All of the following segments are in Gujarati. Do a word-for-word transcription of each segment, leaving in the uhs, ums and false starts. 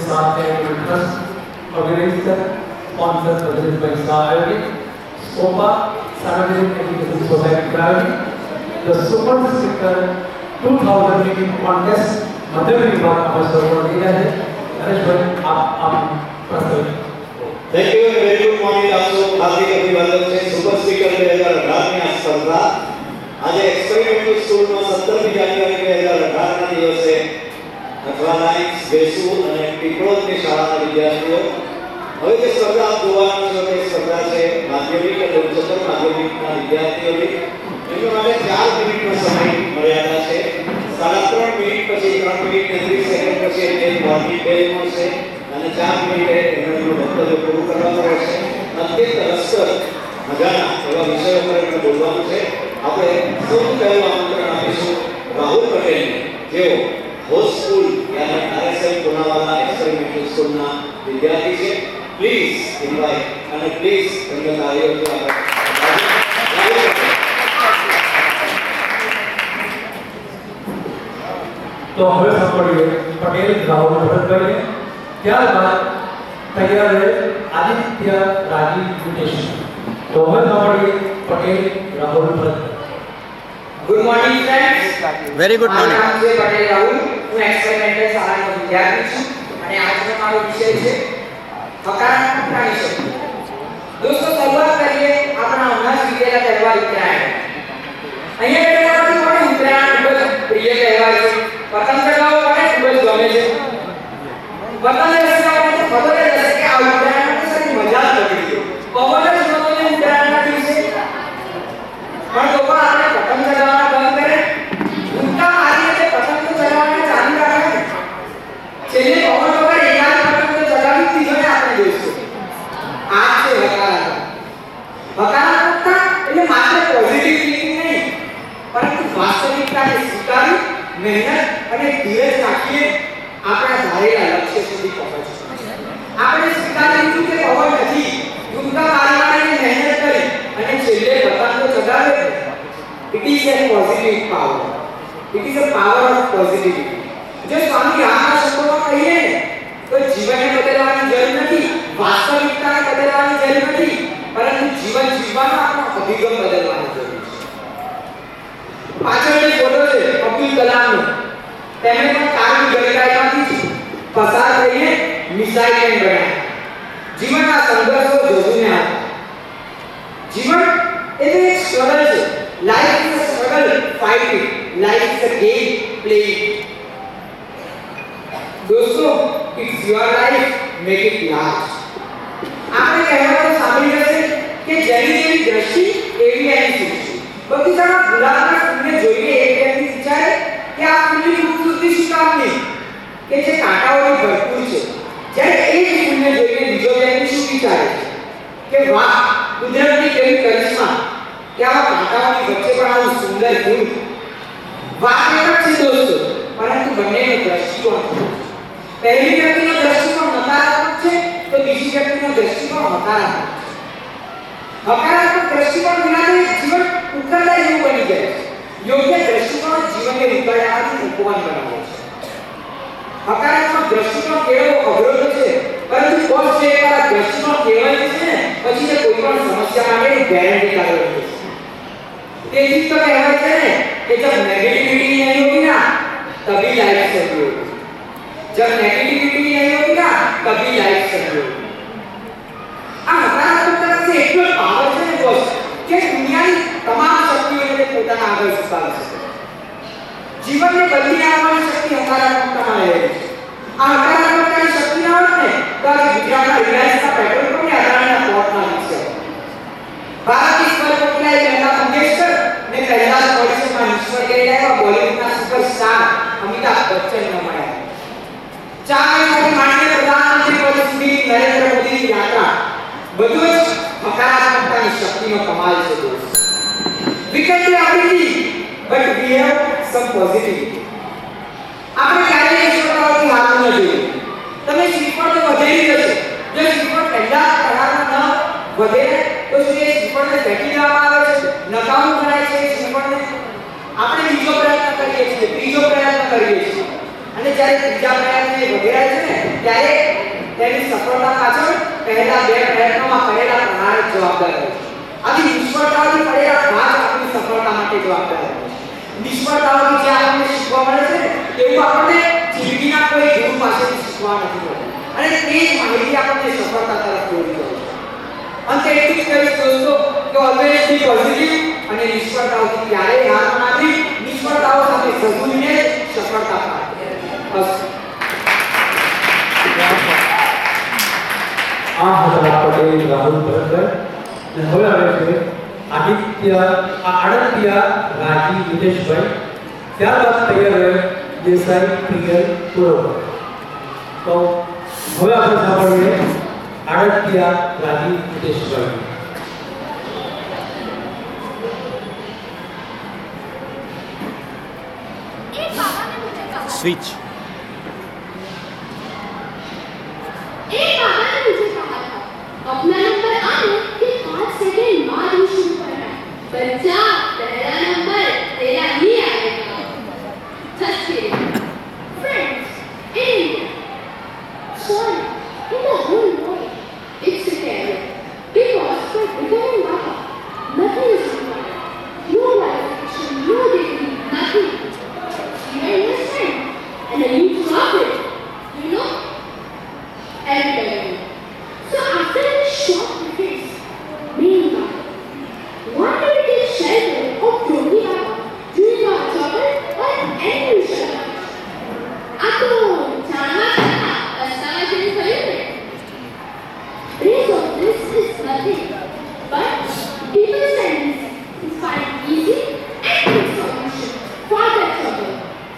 साथ हैं trust organiser sponsor present by side स्कोपा सार्वजनिक education society private the super speaker two thousand eighteen contest मध्य विभाग अवसर पर दिया है। नरेश भाई आप आप प्रस्तुत। Thank you very good morning आपको हार्दिक अभिवादन છે સુપર સ્પીકર બે હજાર અઢાર ની આ સ્પર્ધા આજે એક્સપેરિમેન્ટલ સ્કૂલમાં સત્તરમી જાન્યુઆરી બે હજાર અઢાર ના દિવસે અઠવાલાઈસ વેસુ અને પીપળોદની શાળાના વિદ્યાર્થીઓ હવે જે સ્પર્ધા આપ જોવાનું છો તે સ્પર્ધા છે માધ્યમિક અને ઉચ્ચતર માધ્યમિકના વિદ્યાર્થીઓની એમના માટે ચાર મિનિટનો સમય મર્યાદા છે સાડા ત્રણ મિનિટ પછી ત્રણ મિનિટ ને ત્રીસ સેકન્ડ પછી એક મોર્નિંગ બેલ મળશે અને ચાર મિનિટે એમનું વક્તવ્ય પૂરું કરવાનું રહેશે। અત્યંત રસપ્રદ મજાના એવા વિષયો પર એમને બોલવાનું છે। આપણે સૌથી પહેલું આમંત્રણ આપીશું રાહુલ પટેલને જેઓ હોસ્ટ સ્કૂલ યાની આરએસએમ પુનાવાલા એક્સપેરિમેન્ટલ સ્કૂલના વિદ્યાર્થી છે। પ્લીઝ ઇન્વાઇટ અને પ્લીઝ એમને તાળીઓથી આપણે तो हमें सांभळीए पटेल राहुल भरतभाई ने ત્યારબાદ તૈયાર है आदित्य राजीव विटेश। तो हमें सांभळीए Patel Rahul Bharatbhai. Good morning friends, very good morning. नाम છે પટેલ રાહુલ, હું એક્સપેરિમેન્ટલ શાળાનો વિદ્યાર્થી છું અને આજનો મારો વિષય છે હકારાત્મક પ્રાણી શક્તિ। દોસ્તો શરૂઆત કરીએ આપણા હમણાં જ વીતેલા તહેવાર ઉત્તરાયણ। અહીંયા બેઠેલા પછી કોને ઉત્તરાયણ ખૂબ જ પ્રિય તહેવાર છે, પતંગ ચગાવવો કોને ખૂબ જ ગમે છે। પતંગ ચગાવવા તો ખબર જ હશે કે આ ઉત્તરાયણમાં તો સારી મજા જ પડી ગઈ, પવન જ નહોતો ને ઉત્તરાયણના દિવસે। પણ લોકો આપણે પતંગ ચગાવવા બંધ કરે, ઉડતા મારીને તે પતંગ તો ચગાવવાને ચાલુ રાખે, છેલ્લે પવન વગર એકાદ પતંગ તો ચગાવી જ દીધો ને આપણે જોઈશું। આ છે હકારાત્મક। હકારાત્મકતા એટલે માત્ર પોઝિટિવ થિંકિંગ નહીં, પરંતુ વાસ્તવિકતાને સ્વીકારી મહેનત અને ધીરજ રાખીને આપણા ધારેલા લક્ષ્ય સુધી પહોંચવું। આપણે સ્વીકારી લીધું કે પવન નથી, ટૂંકા મારી મારીને મહેનત કરી અને છેલ્લે પતંગ તો ચગાવે। It is a positive power, it is a power of positivity। જો સ્વામી રામના શબ્દોમાં કહીએ ને તો જીવનને બદલવાની જરૂર નથી, વાસ્તવિકતાને બદલવાની જરૂર નથી, પરંતુ જીવન જીવવાનો આપણો અભિગમ બદલવાનો જરૂર છે। પાછળ એક ફોટો છે અબ્દુલ કલામનો, તેમણે પણ કારની ગલિકાઈમાંથી પસાર થઈને મિસાઇલ મેન બન્યા। જીવનના સંઘર્ષો જોઈને હતા। જીવન એટલે એક સ્ટ્રગલ છે। Life is a struggle, fight it, life is a game, play it. દોસ્તો it's your life, make it last. આપણે કહેવતો સાંભળી હશે કે જેની જેવી દ્રષ્ટિ એવી એની સૃષ્ટિ। બગીચામાં ગુલાબના ફૂલને જોઈને એક વ્યક્તિ વિચારે કે આ ફૂલની ખૂબસૂરતી શું કામની કે જે કાંટાઓથી ભરપૂર છે, જ્યારે એ જ ફૂલને જોઈને બીજો વ્યક્તિ શું વિચારે કે વાહ, કુદરતની કેવી કરિશ્મા કે આવા કાંટાઓની વચ્ચે પણ આવું સુંદર ફૂલ। વાત એક જ છે દોસ્તો, પરંતુ બંનેનો દ્રષ્ટિકોણ પહેલી વ્યક્તિનો દ્રષ્ટિકોણ નકારાત્મક છે તો બીજી વ્યક્તિનો દ્રષ્ટિકોણ હકારાત્મક છે। હકારાત્મક દ્રષ્ટિકોણ વિનાનું જીવન ઉકળતા જેવું બની જાય છે। યોગ્ય દ્રષ્ટિકોણ જીવનને ઉકળામાંથી ઉપવન બનાવે છે। હકારાત્મક દ્રષ્ટિકોણ કેળવવો અઘરો છે, પરંતુ કોર્સ જે એકવાર દ્રષ્ટિકોણ કેળવાય છે ને પછી તે કોઈ પણ સમસ્યા માટેની ગેરંટી કાઢે છે। તેથી તો કહેવાય છે ને કે જબ નેગેટિવિટી નહીં હોगी ना तभी लाइफ सही होगी, जब नेगेटिविटी नहीं होगी ना तभी लाइफ सही होगी। આ હકારાત્મકતા છે એટલો પાવર છે ને બોસ કે દુનિયાની તમામ શક્તિઓને પોતાના આગળ ઝુકાવી શકે। જીવનને બદલી નાખવાની શક્તિ હકારાત્મકતામાં રહેલી છે। આ હકારાત્મકતાની શક્તિ ના હોત ને તો આજે ગુજરાતના રિલાયન્સના પેટ્રોલ પંપને અદાણીના પોર્ટના વિશે ભારત ઈશ્વર કોકિલા લતા મંગેશકર ને કૈલાસ પરિષદમાં ઈશ્વર ગયેલા એવા બોલિવૂડના સુપરસ્ટાર અમિતાભ બચ્ચન ન મળ્યા। ચાર મહિનાથી માંડીને પ્રધાનમંત્રી પદ સુધી નરેન્દ્ર મોદીની યાત્રા બધું જ હકારાત્મકતાની શક્તિનો કમાલ છે દોસ્તો। We can do everything, but we have some positivity। આપણે ક્યારેય ઈશ્વરવાળાથી હારવું ન જોઈએ। તમે શ્રીફળ તો વધેલી જશે, જો શ્રીફળ પહેલા પ્રહારમાં ન વધે તો શું એ શ્રીફળને ફેંકી દેવામાં આવે છે, નકામું ગણાય છે શ્રીફળને। આપણે બીજો પ્રયત્ન કરીએ છીએ, ત્રીજો પ્રયત્ન કરીએ છીએ અને જ્યારે ત્રીજા પ્રયત્ન એ વગેરે છે ને ત્યારે સફળતા પાછળ પહેલા બે પ્રયત્નોમાં કરેલા પ્રયાસ જવાબદાર હોય છે. આથી નિષ્ફળતાઓથી પડેલા ઘાત આપણી સફળતા માટે જવાબદાર હોય છે. નિષ્ફળતાઓથી જે આપણને શીખવા મળે છે તેવું આપણને જિંદગીના કોઈ ગુરુ પાસેથી શીખવા નથી મળતું અને તે જ માહિતી આપણને સફળતા તરફ દોરી જાય છે. અંતે એટલું જ કહીશ દોસ્તો કે ઓલવેઝ બી પોઝિટિવ અને નિષ્ફળતાઓથી ક્યારેય હાર ન માનવી. નિષ્ફળતાઓ સાથે સગુલીને સફળતા પામે. બસ આ હતા પટેલ રાહુલ ભરતભાઈ. અને હવે આવે છે આદિત્ય આણંદિયા રાજી વિદેશભાઈ. ત્યારબાદ તૈયાર રહે દેસાઈ પ્રિયલ પુરોહિત. તો હવે આપણે સાંભળીએ આણંદિયા રાજી વિદેશભાઈ. स्विच एक बाबा ने मुझे कहा था अपना नंबर आने के पाँच सेकंड बाद ही शुरू करना है. बच्चा पहला नंबर तेरा ही आएगा. Just kidding. Friends, in India, sorry, in the whole world, it's a terror. Because for becoming Baba, nothing is required. No qualification, no degree, nothing. You understand? And then you drop it. You know? Everybody. So after this short preface, meanwhile, why do we take shelter of Yogi Baba during our trouble or any shelter? Ato, Chana Chana, Astana Chini Sayure. Praise of this is nothing but people's tendency to find easy and quick solution for their trouble.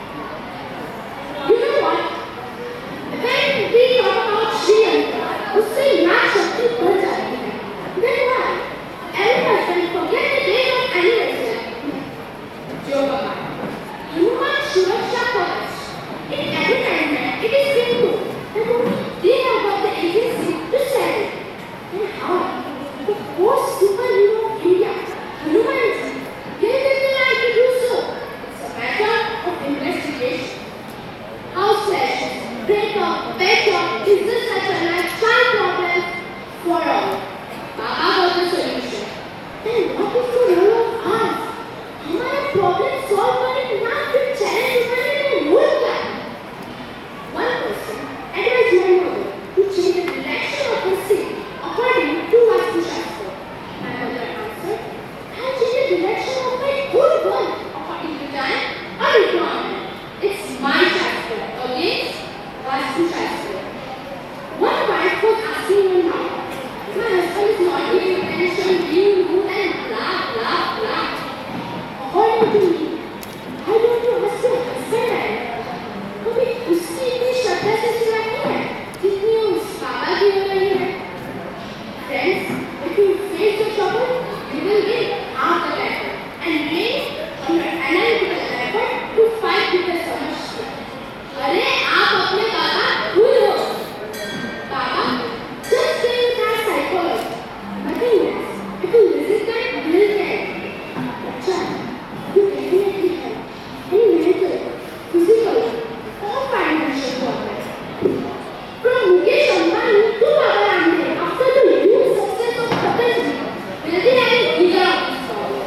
You know what? When we talk about Sri Lanka, उससे नाच शक्ति बढ़ जाती है. Then why? Every husband forget the day of anniversary. Joke about. Human Suraksha Kavach. In advertisement, it is simple that only they have got the agency to sell it. And how? The most superhero of India, Hanumanji, gave them the right to do so. It's a matter of investigation. House slashes, breakup, backup, is this such a lifestyle problem for all? Baba got the solution. Then what is the role of us? हमारा problem solve करने के नाम पे challenge उठाने में मूल क्या है? One person advised my mother to change the direction of her seat according to Vastu Shastra. My mother answered, I'll change the direction of my whole world according to time or requirement. It's my Shastra against Vastu Shastra. One wife was asking one now, my husband is not giving attention, being rude and blah blah blah. According to me, I don't know what's your husband है. कभी उसकी इतनी श्रद्धा से सेवा नहीं है, जितनी उस बाबा की हो रही है. Friends, if you face the trouble, you will get half the battle and gain on your analytical effort to fight with the solution. अरे आप अपने बाबा भूल हो. बाबा just stay with our psychology. Nothing less. If you visit that, will get. अच्छा, you definitely have any mental, physical, or financial problem. From Mukesh Ambani to Baba Ramdev, after the huge success of Patanjali, will they have a figure of this problem?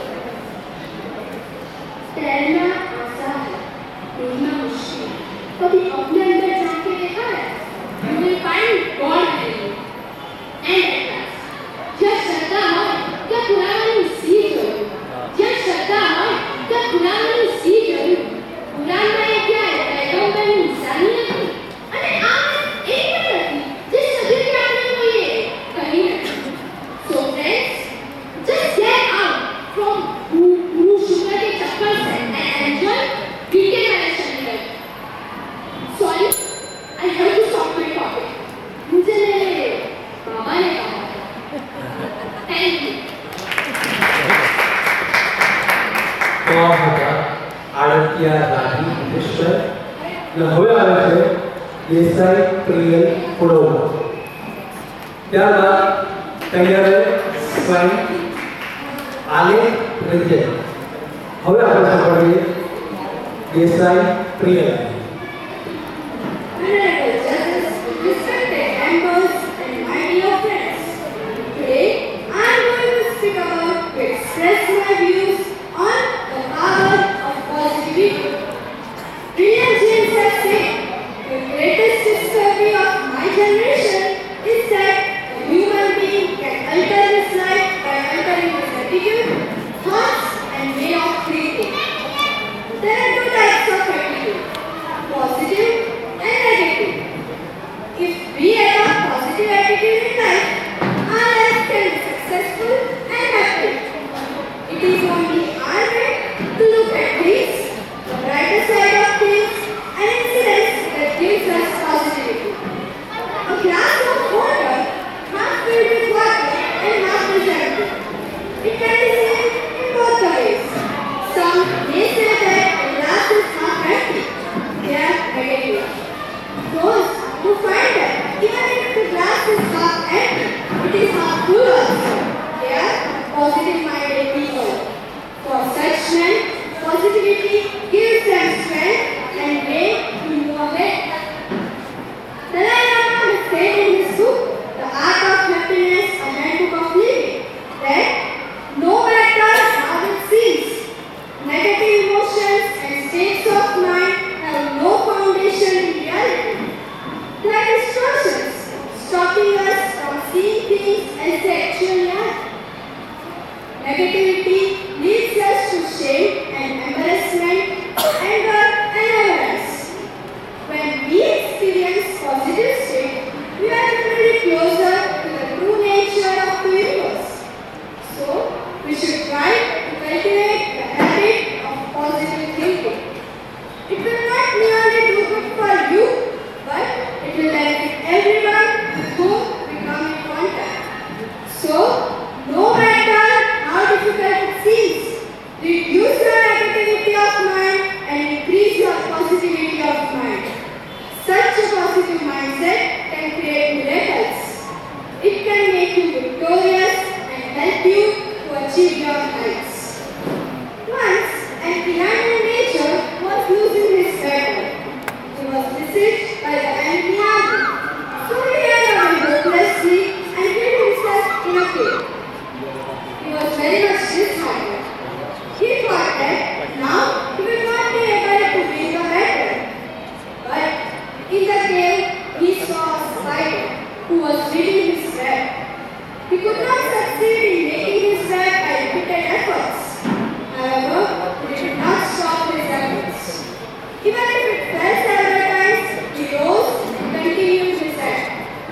तैरना आसान है, डूबना मुश्किल. कभी अपने अंदर झांक के देखा है? You will find God in you. And at last, जब श्रद्धा हो, क्या पुरानी सीख जरूर? जब श्रद्धा हो, क्या पुरानी सीख जरूर? पुराना है क्या है? पैदों में इंसानियत है. अरे आप एक में रखी, जिस सभी के आपने को ये कहीं रखी. So friends, just get out from Guru Shukra के चक्कर से and enjoy weekend management life. Sorry, I have to stop my topic. मुझे मेरे बाबा ने कहा था. Thank you. તો આ હતા આણંદિયા રાજી વિદેશભાઈ. અને હવે આવે છે દેસાઈ પ્રિયલ પુરોહિત. ત્યારબાદ તૈયાર રહે સ્વયં આલેખ રંજન. હવે આપણે સાંભળીએ Desai Priyal. Honorable judges, respected members is harmful also. They are positive-minded people. For such men, positivity gives them strength and way to move ahead. Dalai Lama has said in his book, The Art of Happiness, a Handbook of Living, that no matter how it seems, negative emotions and states of mind have no foundation in reality. They are distortions, stopping us from seeing things as they actually are. Negativity leads us to shame and embarrassment, anger and avarice. When we experience positive state, we are generally closer to the true nature of the universe. So, we should try to cultivate the habit of positive thinking. It will not merely do good for you, but it will benefit everyone with whom we come in contact. So, no matter how difficult it seems, reduce your negativity of mind and increase your positivity of mind. Such a positive mindset can create miracles. It can make you victorious and help you to achieve your heights. Once, an piano major was losing his battle. He was besieged by the enemy army. So he ran away hopelessly and hid himself in a cave. He was very much disheartened. He thought that now he will not be able to win the battle. But in the cave, he saw a spider who was weaving his web. He could not succeed in making his web by repeated efforts. However, he did not stop his efforts. Even if it fell several times, he rose and continued his act.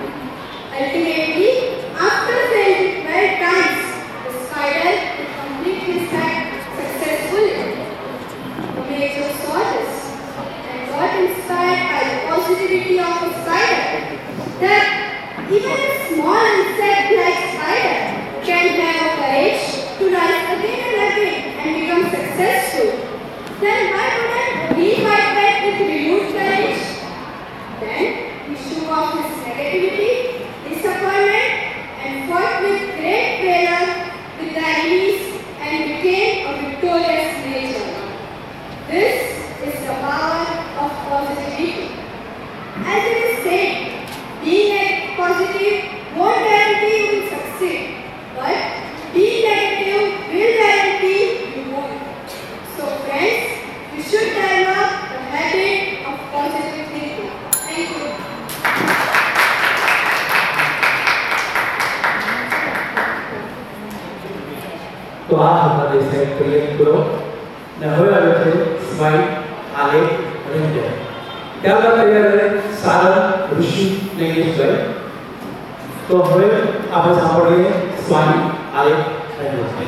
Ultimately, after failing twelve times, the spider would complete his act successfully. The major saw this and got inspired by the positivity of the spider, that even a small insect-like spider can have a courage to rise again and again and become successful. Then why wouldn't he fight back with renewed courage? Then he shook off his negativity, disappointment, and fought with great valor with the enemies and became a victorious nature. This is the power of positivity. As it is said, being positive won't guarantee you will succeed, but being negative will guarantee you won't. So friends, we should develop the habit of positive thinking. Thank you. તો આ હતા દેસાઈ ક્રિએટ કરો ને હવે આવે છે સ્માઇલ આલેખ અને વિજય ત્યારબાદ તૈયાર કરે સારંગ ઋષિ ને વિજય તો હવે આપણે સાંભળીએ સ્માઇલ આલેખ અને વિજય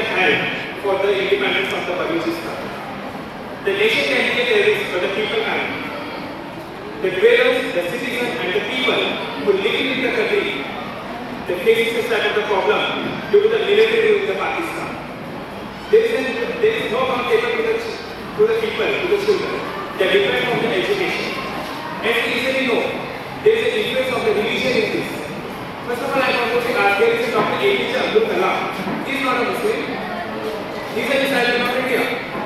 The nation can be a terrorist, but the people can't. the dwellers, the citizens and the people who live in the country, they face this type of the problem due to the military in the Pakistan. There is, an, there is no accountable to the, to the people, to the children. They depend on the education. As we easily know, there is an influence of the religion in this. First of all, I want to say, uh, there is a Doctor A P J Abdul Kalam. He is not a Muslim. He is a disciple of India.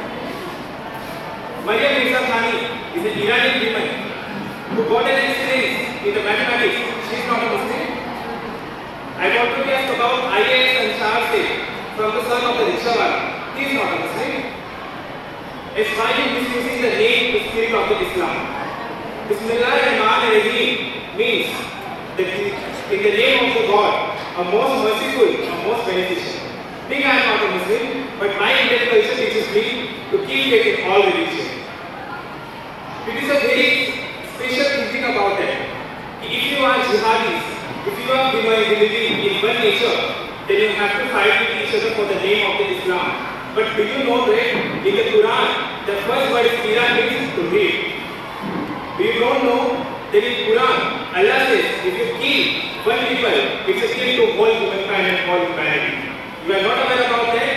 Maryam Mirza Khani is an Iranian woman who got an excellence in the mathematics. She is not a Muslim. I want to ask about I A S and Shah from the son of the Rickshawala. He is not a Muslim. It's why he is misusing the name, the spirit of the Islam. Bismillahirrahmanirrahim means that in the name of the God, a most merciful, a most beneficial. Being I am not a Muslim, but my Indian culture teaches me to keep faith in all religions. It is a very special thinking about that. If you are jihadis, if you are believing in one nature, then you have to fight with each other for the name of the Islam. But do you know that in the Quran, the first word is Quran means to read. Do you don't know that in Quran, Allah says, if you kill one people, it's a kill to whole humankind and whole humanity. You are not aware about that?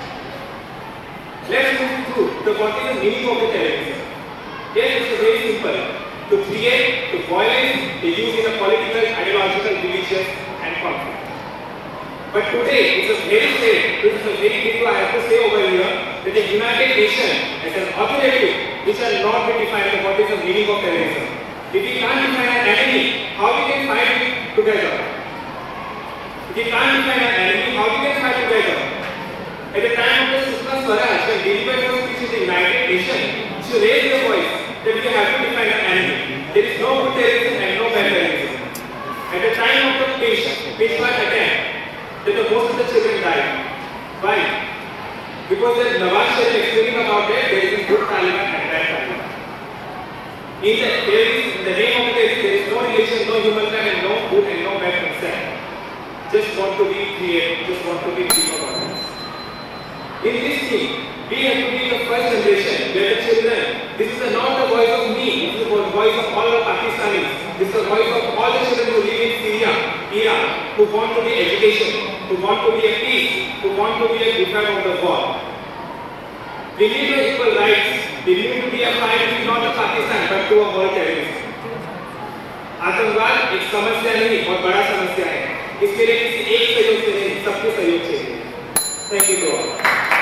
Let's move through the what is the meaning of the terrorism. Yes, it's very simple. To create, to violence, they use in a political, ideological, religious and conflict. But today, it's a very sad, this is a very big I have to say over here, that the United Nations as an authority which are not be defined what is the meaning of terrorism. If we can't define an enemy, how we can fight together? If we can't define an enemy, how we can fight together? At the time of the Sushma Swaraj, when Dilip was speaking to the United Nations, she raised her voice that we have to define an enemy. There is no good terrorism and no bad terrorism. At the time of the Peshwa attack, that the most of the children died. Why? Because the Nawaz Sharif explaining about that, there is a good Taliban and bad Taliban. In the, there is, in the name of the terrorism, there is no relation, no humankind and no good and no bad concept. Just want to be creative, just want to be deep about this. In this thing, we have to be the first generation where the children, this is not the voice of me, this is the voice of all the Pakistanis, this is the voice of all the children who live in Syria, Iran, who want to be education, who want to be a peace, who want to be a defender of the war. We need the equal rights, we need to be a fight not to Pakistan but to a world terrorism. आतंकवाद एक समस्या नहीं बहुत बड़ा समस्या है इसके लिए किसी एक सहयोग से नहीं सबके सहयोग चाहिए thank you to all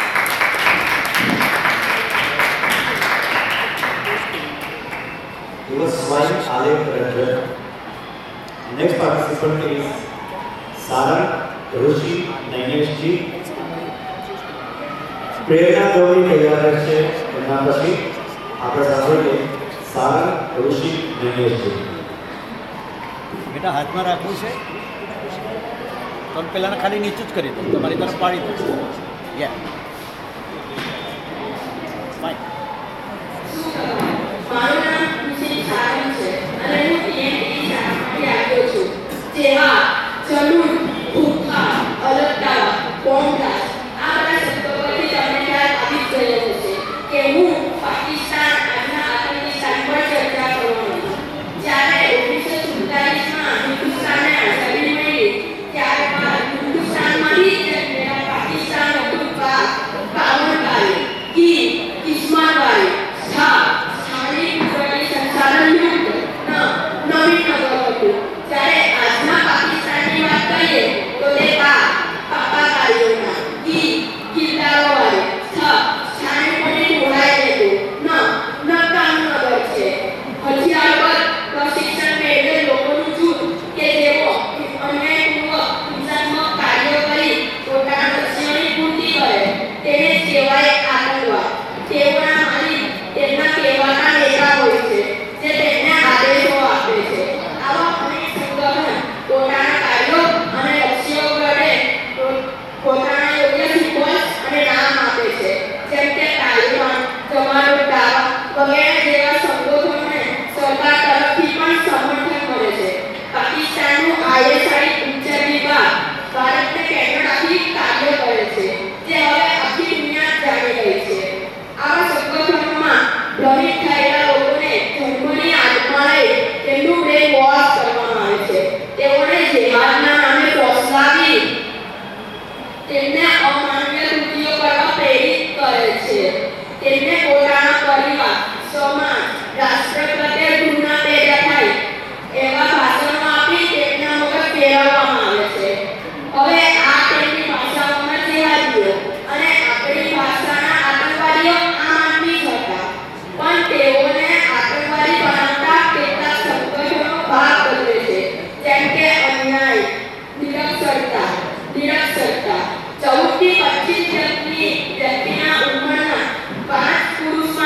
He was smiling Alif Ranjan. Next participant is Sarang Rushi Naineshji. Prerna Gauri तैयार है એના પછી આપણે સાંભળીએ સારંગ ઋષિ નૈનેશજી. બેટા હાથમાં રાખવું છે તો પહેલાં ખાલી નીચું જ કરી દો તમારી તરફ પાડી દો યા ફાઇન. મારું નામ ઋષિ સારંગ છે અને હું પીએમટી શાળામાંથી આવ્યો છું જેમાં ચલુર ભૂખા અલગતા બોમ્બા આ બધા શબ્દો પરથી તમને ખ્યાલ આવી જ ગયો હશે કે હું પાકિસ્તાન આજના અફઘાનિસ્તાન પર ચર્ચા કરવાની છું. જ્યારે ઓગણીસો સુડતાલીસમાં હિન્દુસ્તાનને આઝાદી મળી ત્યારબાદ હિન્દુસ્તાનમાંથી જ મેરા પાકિસ્તાન હતું પાવન કાલે कि किस्मत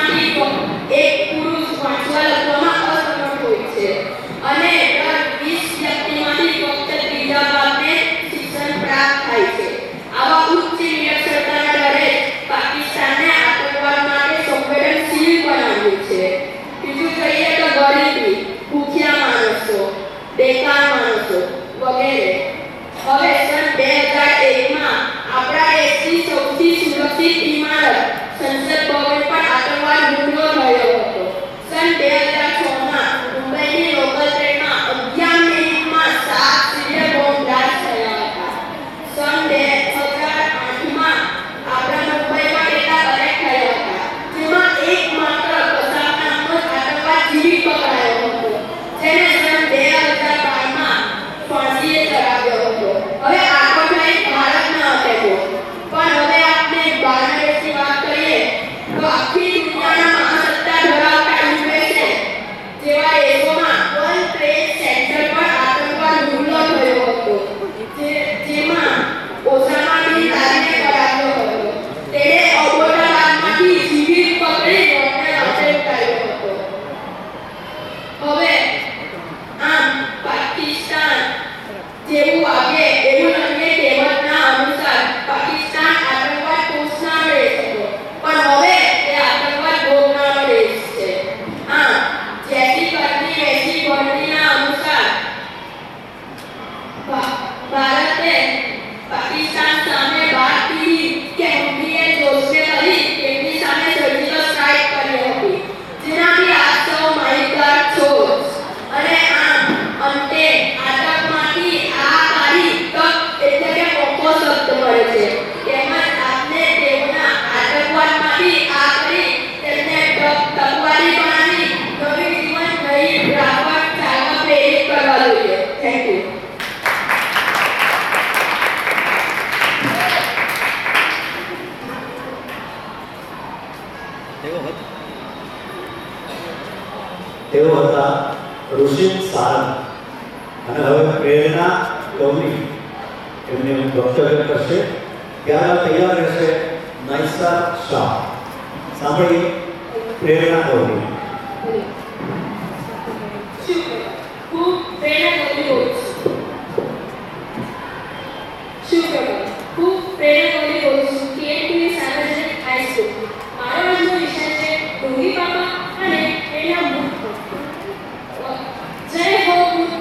માંથી એક પુરુષ વાંચવા લખવામાં અસમર્થ હોય છે અને દર વીસ વ્યક્તિમાંથી ફક્ત ત્રીજા ભાગને શિક્ષણ પ્રાપ્ત થાય છે. આવા ઉચ્ચ નિરક્ષરતાના ડરે પાકિસ્તાનને આતંકવાદ માટે સંવેદનશીલ બનાવ્યું છે. બીજું કહીએ તો ગરીબી, ભૂખ્યા માણસો, બેકાર માણસો વગેરે. હવે સન બે હજાર એક માં આપણા દેશની સૌથી સુરક્ષિત ઇમારત સંસદ ભવન પર આતંકવાદ હુમલો થયો હતો. સન બે હજાર છ માં મુંબઈની લોકલ ટ્રેનમાં અગિયાર મિનિટમાં સાત સિલિન્ડર બોમ્બ બ્લાસ્ટ થયા હતા. સન બે હજાર આઠ માં આપણા મુંબઈમાં કેટલાક અટેક થયા હતા, જેમાં એક માત્ર કસાબ નામનો આતંકવાદ જીવિત પકડાયો હતો, જેને સન બે હજાર બાર માં ફાંસીએ ચડાવ્યો હતો. હવે આખો થઈ ભારતના અટેકો, પણ હવે આપણે બહારના દેશની વાત કરીએ તો આખી દુનિયાના મહાસત્તા ધરાવતા યુએસએ જેવા દેશોમાં વર્લ્ડ ટ્રેડ સેન્ટર પર આતંકવાદ હુમલો થયો હતો, જે જેમાં ઓસામા બિન લાદેને કરાવ્યો હતો. તેણે અબોટાબાદમાંથી જીવિત પકડી રોડને રસ્તે ઉતાર્યો હતો. હવે આમ પાકિસ્તાન જેવું વાગે એવું લખીએ કહેવતના અનુસાર પાકિસ્તાન આતંકવાદ પોષનારો દેશ હતો, પણ હવે તે આતંકવાદ ભોગનારો દેશ છે. આમ જેસી કરની વેસી ભરણીના અનુસાર ભારતે પાકિસ્તાન સામે વાત કરી કે હમલીએ જોશને કરી તેમની સામે સર્જિકલ સ્ટ્રાઇક કરી હતી, જેનાથી આપ સૌ માહિતગાર છો. અને આમ અંતે આતંકમાંથી આ કાઢી તક એટલે કે મોકો શબ્દ મળે છે. તેમજ આપને તેઓના આતંકવાદમાંથી આ કરી તેમને તકવાદી બનાવી નવી જીવન નવી રાહ પર ચાલવા પ્રેરિત કરવા જોઈએ. Thank you. તેઓ હતો તેઓ હતા ઋષિ સારંગ અને હવે પ્રેરણા ગૌરી એમને વક્તવ્ય કરશે. ત્યારે તૈયાર રહેશે નૈસા શાહ. સાંભળીએ પ્રેરણા ગૌરી. હું પ્રેરણા ગૌરી બોલું છું. શું કહેવાય? હું પ્રેરણા ગૌરી બોલું છું. કેએનપી સાર્વજનિક હાઈસ્કૂલ. મારો આજનો વિષય છે ડોંગી બાપા અને એના મૂળ. જય હો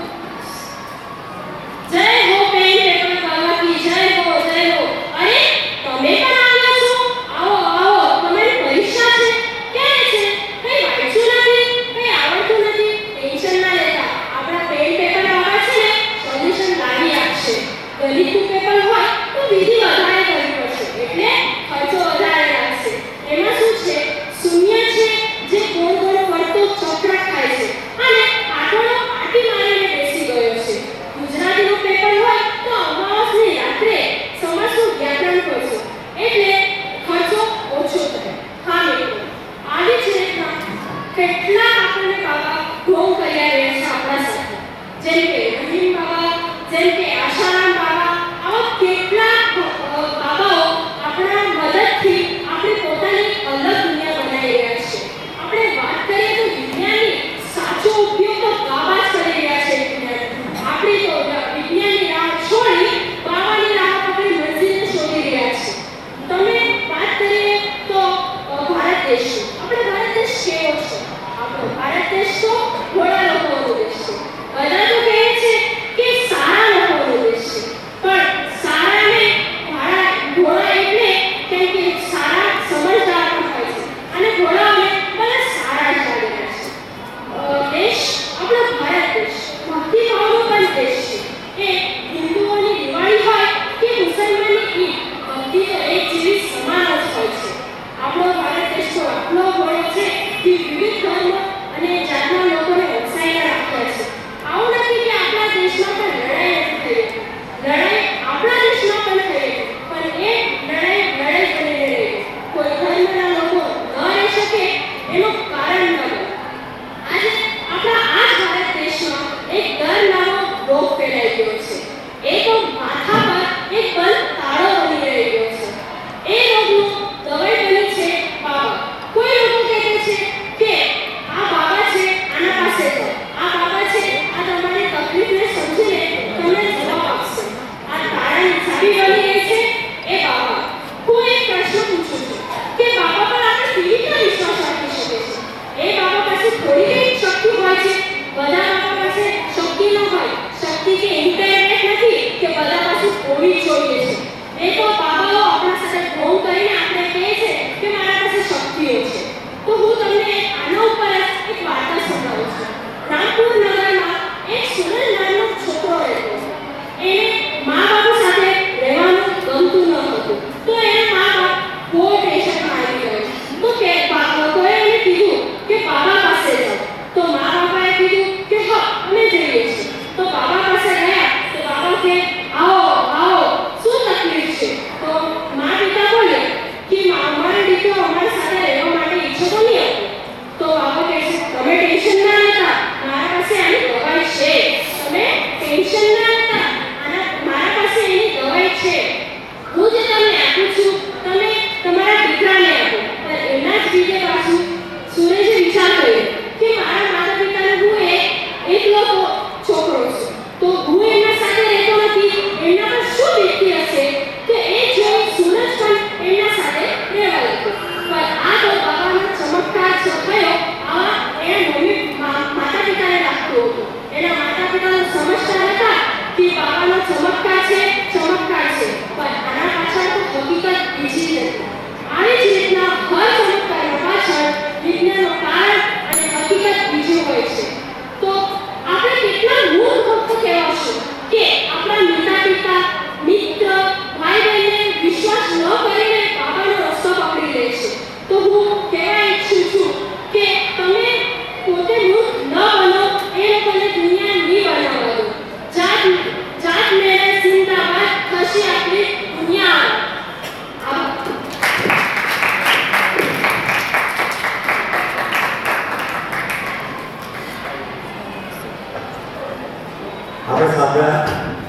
જય હો પેન પેપર બાબા કી જય હો જય હો. અરે તમે પણ આવ્યા છો? આવો આવો. તમારી પરીક્ષા છે? ક્યારે છે? કઈ વાંચ્યું નથી, કઈ આવડતું નથી, ટેન્શન ના લેતા. આપણા પેન પેપર બાબા છે ને સોલ્યુશન લાવી આપશે. ગણિતનું પેપર હોય તો વિધિ વધારે કરવી પડશે, એટલે ખર્ચો વધારે લાગશે. એમાં શું છે? શૂન્ય છે જે ગોળ ગોળ ફરતો ચક્ર ખાય છે અને આટલો આટી મારીને બેસી ગયો છે. ગુજરાતીનું પેપર હોય તો અમાવાસની રાત્રે સમાસનું વ્યાકરણ કરશો, એટલે ખર્ચો ઓછો થાય. હા મિત્રો, આવી જ રીતના કેટલા આપણને બાબા ઢોંગ કર્યા રહે છે આપણા સાથે, જેમ કે રહીમ બાબા, જેમ કે આશારામ બાબા. આવા કેટલા બાબાઓ આપણા મદદથી આપણે પોતાની અલગ દુનિયા બનાવી રહ્યા છે. આપણે વાત કરીએ તો વિજ્ઞાનની સાચો ઉપયોગ તો બાબા જ કરી રહ્યા છે. આપણી તો વિજ્ઞાનની રાહ છોડી બાબાની રાહ પકડી મંજિલને શોધી રહ્યા છે. તમે વાત કરીએ તો ભારત દેશની. આપણે ભારત દેશ કેવો છે? આપણો ભારત દેશ તો ઘોડા લોકોનો દેશ છે. બધા તો કહે છે કે સારા લોકોનો દેશ છે, પણ સારા ને ઘોડા ઘોડા એટલે કેમ કે સારા સમજદાર પણ હોય છે અને ઘોડાઓને બધા સારા જ લાગે છે. દેશ આપણો ભારત દેશ ભક્તિભાવનો પણ દેશ છે. એ હિન્દુઓની દિવાળી હોય કે મુસલમાનની ઈદ, બધી તો એક જેવી સમાન જ હોય છે. આપણો ભારત દેશ તો આટલો ઘણો છે કે વિવિધ ધર્મ અને જાતના લોકો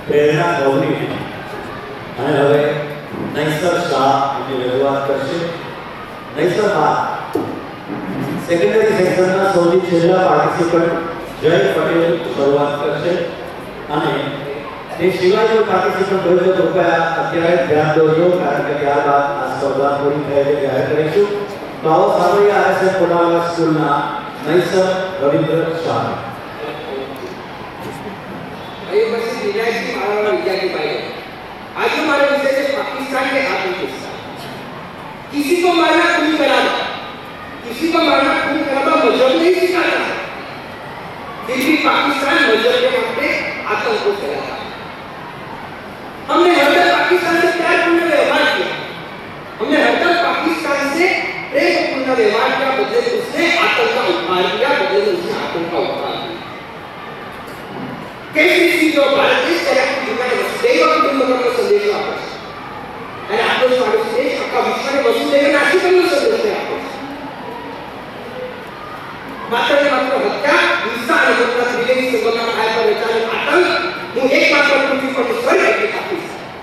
પ્રેરણા ગૌરી અને હવે નૈસર શાહ એની રજૂઆત કરશે. નૈસર શાહ સેકન્ડરી સેક્શનના સૌથી છેલ્લા પાર્ટિસિપન્ટ જય પટેલ શરૂઆત કરશે અને તે સિવાય કોઈ પાર્ટિસિપન્ટ હોય તો કૃપયા અત્યારે ધ્યાન દોજો, કારણ કે ત્યારબાદ આ સ્પર્ધા પૂરી થાય એટલે જાહેર કરીશું. તો આવો સાંભળીએ આરએસએસ કોટાવાલા સ્કૂલના નૈસર રવિન્દ્ર શાહ. आज हमारे विषय है पाकिस्तान के आतंकवाद. किसी को मारना खून कराना, किसी को मारना खून कराना मजहब नहीं सिखाता, फिर भी पाकिस्तान मजहब के नाम पे आतंक को फैलाता. हमने हर तक पाकिस्तान से प्यारपूर्ण व्यवहार किया, हमने हर तक पाकिस्तान से प्रेमपूर्ण व्यवहार किया, बदले में उसने आतंक का उपहार दिया, बदले में उसने आतंक का उपहार दिया. कैसी चीज जो भारत देश तरह की दुनिया में वसुदेव कुटुंबकम का संदेश आपको है. અને આપણો સ્વાગત છે આખા વિશ્વને વસુદેવ નાસ્તિકમનો સંદેશ છે આપો. માત્ર ને માત્ર હત્યા, હિંસા અને મતલબ વિલેની સંબંધના આય પર રચાયેલ આતંક હું એકમાત્ર પૃથ્વી પર સ્વર્ગ એટલે આપીશ.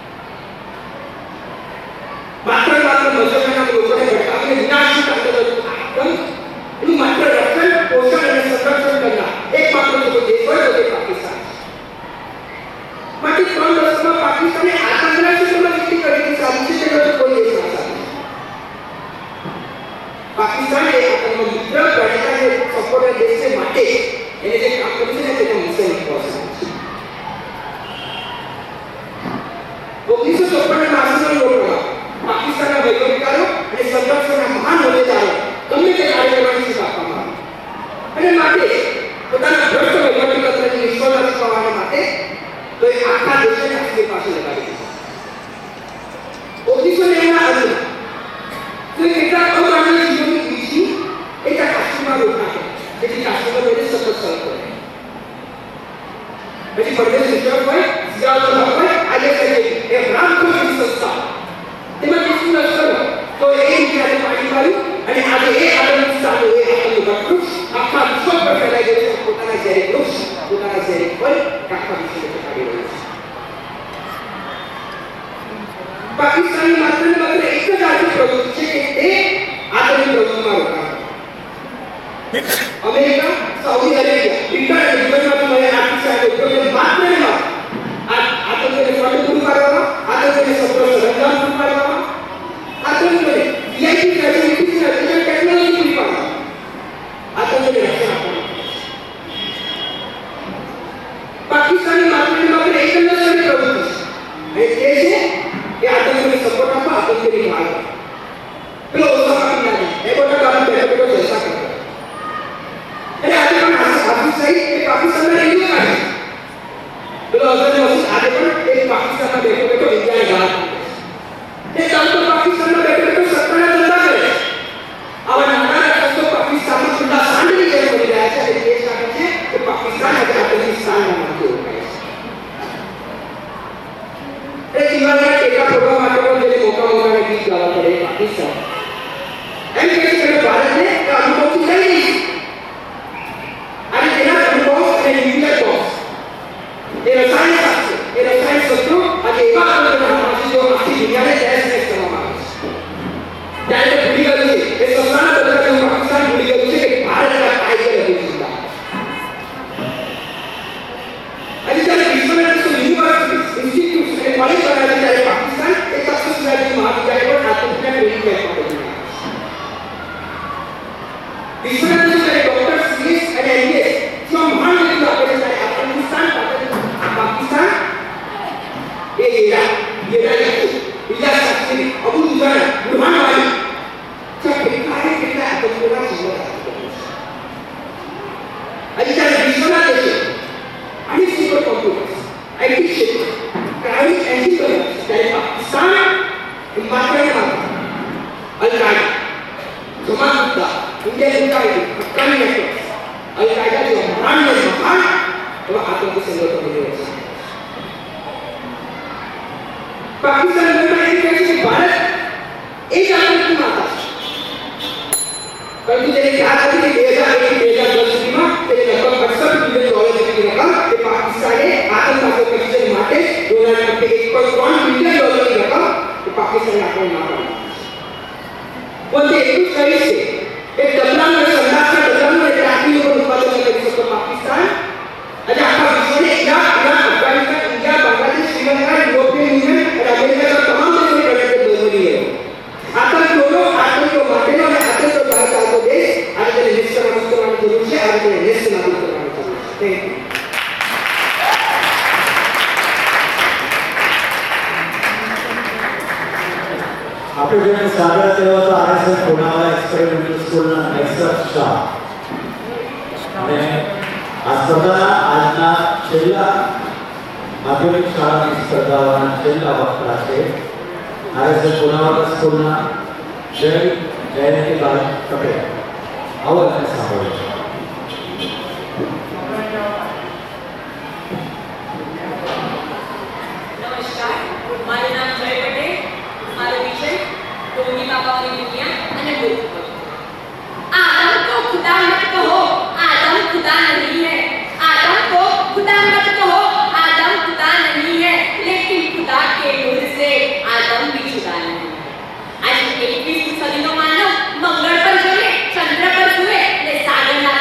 માત્ર ને માત્ર મજૂરના લોકોને ભટકાવીને વિનાશી આંદોલન આતંક એનું માત્ર રક્ષણ, પોષણ અને સંરક્ષણ કરનાર એકમાત્ર લોકો દેશ હોય તો તે પાકિસ્તાન. माटी ત્રણ વર્ષમાં પાકિસ્તાને આતંકના ક્ષેત્રમાં જેટલી પ્રગતિ સાધી છે તેનો કોઈ દેશ ના સાધી. પાકિસ્તાન એ આતંકનો મિત્ર ગણતા જે સપોર્ટર દેશ છે માટે એને જે કામ કર્યું છે ને તેને મુશ્કેલ પહોંચે છે. ઓગણીસો ચોપન ના માસનો લોકડા પાકિસ્તાનના વૈજ્ઞાનિકો અને સંરક્ષણના મહાન હોદ્દેદારો ગમે તે કાર્ય કરવાની સૂચ આપવામાં આવી. અને માટે પોતાના ભ્રષ્ટ વૈજ્ઞાનિક તંત્રની નિષ્ફળતા છુપાવવા માટે तो एक आखा देश ने अपने पास लगा दिया. ओडिशा ने ना आया तो एकटा अमानवीय जीवन की बीची एकटा काश्मीर रोकना है. यदि काश्मीर में सब कुछ सर करे यदि परदेश शिक्षक હોય જ્યાં હોય આજે કે એ રામકૃષ્ણ સંસ્થા તેમાં કેટલું લશ્કર તો એ ઇન્ડિયાને પાડી માર્યું અને આજે એ આતંક સામે એ આતંક વૃક્ષ આખા વિશ્વ પર ફેલાઈ ગયું છે. પોતાના ઝેરી વૃક્ષ પોતાના ઝેરી પર આખા વિશ્વ पाकिस्तान में मात्र ने मात्र एक જ આર્થિક પ્રવૃત્તિ છે કે તે આતંકી પ્રવૃત્તિમાં રોકાણ. અમેરિકા, સાઉદી અરેબિયા, બ્રિટન અને દુબઈમાં મળે આર્થિક સહાય ઉપયોગ માત્ર ને માત્ર આ આતંકીને ફંડ પૂરું પાડવામાં, આતંકીને સપ્રસ રંગામ પૂરું પાડવામાં, આતંકીને વીઆઈપી ફેસિલિટીઝ અને ટેકનોલોજી પૂરી પાડવામાં, આતંકીને રક્ષણ આપવામાં. પાકિસ્તાનની માત્ર ને માત્ર એક જ પ્રવૃત્તિ છે અને તે છે ये आतंक में सपोर्ट आपका आतंक के लिए भाग फिर उसका काम नहीं है एक और काम बैठे बैठे जैसा करता है. अरे आगे पर आगे सही एक पाकिस्तान में नहीं होगा फिर अगर जो आगे पर एक पाकिस्तान में बैठे बैठे इंडिया में बाहर एक काम तो पाकिस्तान में बैठे बैठे सरकार ने धंधा करे अब नाना तो पाकिस्तान में खुदा सांड नहीं कर बन रहा है ये देश का है कि पाकिस्तान अगर पाकिस्तान में मानते हो गए એ દિવાળીના ટેકા ફોડવા માટે પણ જેને મોટા મોટા ગીત ગાવા પડે પાકિસ્તાન એમ કહે છે કે ભારતને એ અનુભવથી લઈ લીધી અને તેના અનુભવ અને ન્યુક્લિયર બોમ્બ એ રસાયણ શાસ્ત્ર એ રસાયણ શસ્ત્રો આજે એવા અનુભવના જો આખી દુનિયાને તહેસ નહેસ કરવામાં આવે છે. ત્યારે તે ભૂલી ગયું છે એ સસ્તાના બદલે પાકિસ્તાન ભૂલી ગયું છે કે ભારતના ટાઈગર હતી ચિંતા. આજે જ્યારે વિશ્વના દેશો યુનિવર્સિટી ઇન્સ્ટિટ્યૂટ અને કોલેજ બનાવે ત્યારે પાકિસ્તાન એક તક્ષશિલાજી મહાવિદ્યાલય પર આતંકના ટ્રેનિંગ કેમ્પ માટે વિશ્વના દેશો જ્યારે ડોક્ટર સીએસ અને એમબીએસ જેવા મહાન વ્યક્તિઓ આપે છે ત્યારે અફઘાનિસ્તાન પાકિસ્તાન એ ઈરાક ઈરાક ઇલિયાસ શાસ્ત્રી અબુ દુજાન બુરહાનવાલી જેવા કેટલાય કેટલાય આતંકીઓના જીવન આજે જ્યારે વિશ્વના દેશો અને સુપર કોમ્પ્યુટર્સ આઈટી ક્ષેત્ર प्राइवेट एंटरप्राइज dari Pakistan मात्र मात्र Al Qaeda Jamaat India Mujahideen Afghan network Al Qaeda जो महान है महान और आतंकी संगठन बने हुए हैं. पाकिस्तान में एक कहते हैं भारत एक आतंकी माता परंतु तेरे क्या करती है दो हज़ार एक दो हज़ार दस में तेरे लगभग अड़सठ बिलियन डॉलर की रकम के पाकिस्तान ने आतंकवादियों के पीछे માટે ડોનાલ્ડ ટ્રમ્પે એક પોઈન્ટ ત્રણ બિલિયન ડોલરની રકમ પાકિસ્તાન આપવા ના પાડી. પોતે એટલું કહી છે એક ડબલાનું સંદાસના ડબલાનું એક ટાંકી ઉપર ઉત્પાદન કરી શકતો પાકિસ્તાન આજે આખા વિશ્વને Iraq, Iran, Afghanistan, India, Bangladesh, Sri Lanka, European Union અને અમેરિકાના તમામ દેશોને પ્રગતિ બની રહ્યો. આતંકીઓનો આતંકીઓ માટેનો અને આતંકીઓ દ્વારા ચાલતો દેશ આજે તેને નિષ્કર્ષ કરવાની જરૂર છે. આજે તેને નિષ્કર્ષ કરવાની જરૂર છે. Thank you. આપણે જેને સ્વાગત કર્યો હતો આરએસએસ પુનાવાલા એક્સપેરિમેન્ટલ સ્કૂલના એક્સર્ટ શાહ અને આ સ્પર્ધાના આજના છેલ્લા માધ્યમિક શાળાની સ્પર્ધાઓના છેલ્લા વક્તા છે આરએસએસ પુનાવાલા સ્કૂલના જય જયંતિલાલ પટેલ. આવો અને સાંભળો. નમસ્કાર, મારું નામ જય પટેલ. મારો વિષય ડોંગી બાબાઓની દુનિયા અને બુદ્ધ. आदम को खुदा मत कहो, आदम खुदा नहीं है. आदम को खुदा मत कहो, आदम खुदा नहीं है. लेकिन खुदा के नूर से आदम भी जुदा नहीं. आज इक्कीसवीं सदी નો માનવ મંગળ પર જમે, ચંદ્ર પર જુએ ને સાગરના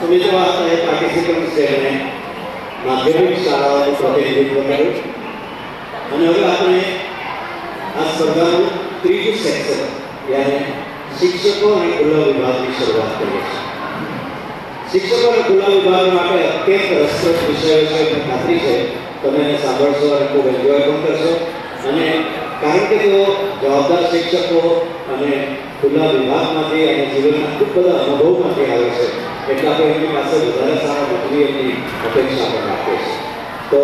ઉમેદવારોએ પાર્ટિસિપન્ટ્સ છે માધ્યમિક શાળાઓનું પ્રતિનિધિત્વ કર્યું અને હવે આપણે આ સ્પર્ધાનું ત્રીજું સેક્શન યાની શિક્ષકો અને ખુલ્લા વિભાગની શરૂઆત કરીએ છીએ. શિક્ષકો અને ખુલ્લા વિભાગ માટે અત્યંત રસપ્રદ વિષયો છે અને ખાતરી છે તમે એને સાંભળશો અને ખૂબ એન્જોય પણ કરશો. અને કારણ કે તેઓ જવાબદાર શિક્ષકો અને ખુલ્લા વિભાગમાંથી અને જીવનના ખૂબ બધા અનુભવમાંથી આવે છે એટલે આપણે એમની પાસે વધારે સારા નોકરીઓની અપેક્ષા પણ રાખીએ છીએ. તો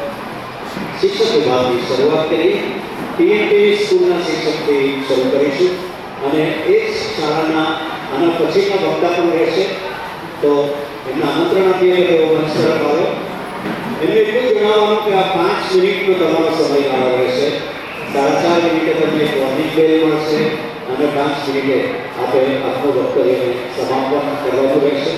શિક્ષક વિભાગની શરૂઆત કરી ટીએનટી સ્કૂલના શિક્ષકથી શરૂ કરીશું અને એક શાળાના આના પછીના વક્તા પણ રહેશે. તો એમને આમંત્રણ આપીએ કે તેઓ મંચ તરફ આવે. એમને એટલું જણાવવાનું કે આ પાંચ મિનિટનો તમારો સમયગાળો રહેશે. સાડા ચાર મિનિટે તમને વોર્નિંગ બેલ મળશે અને પાંચ મિનિટે આપણે આપનું વક્તવ્યને સમાપન કરવાનું રહેશે.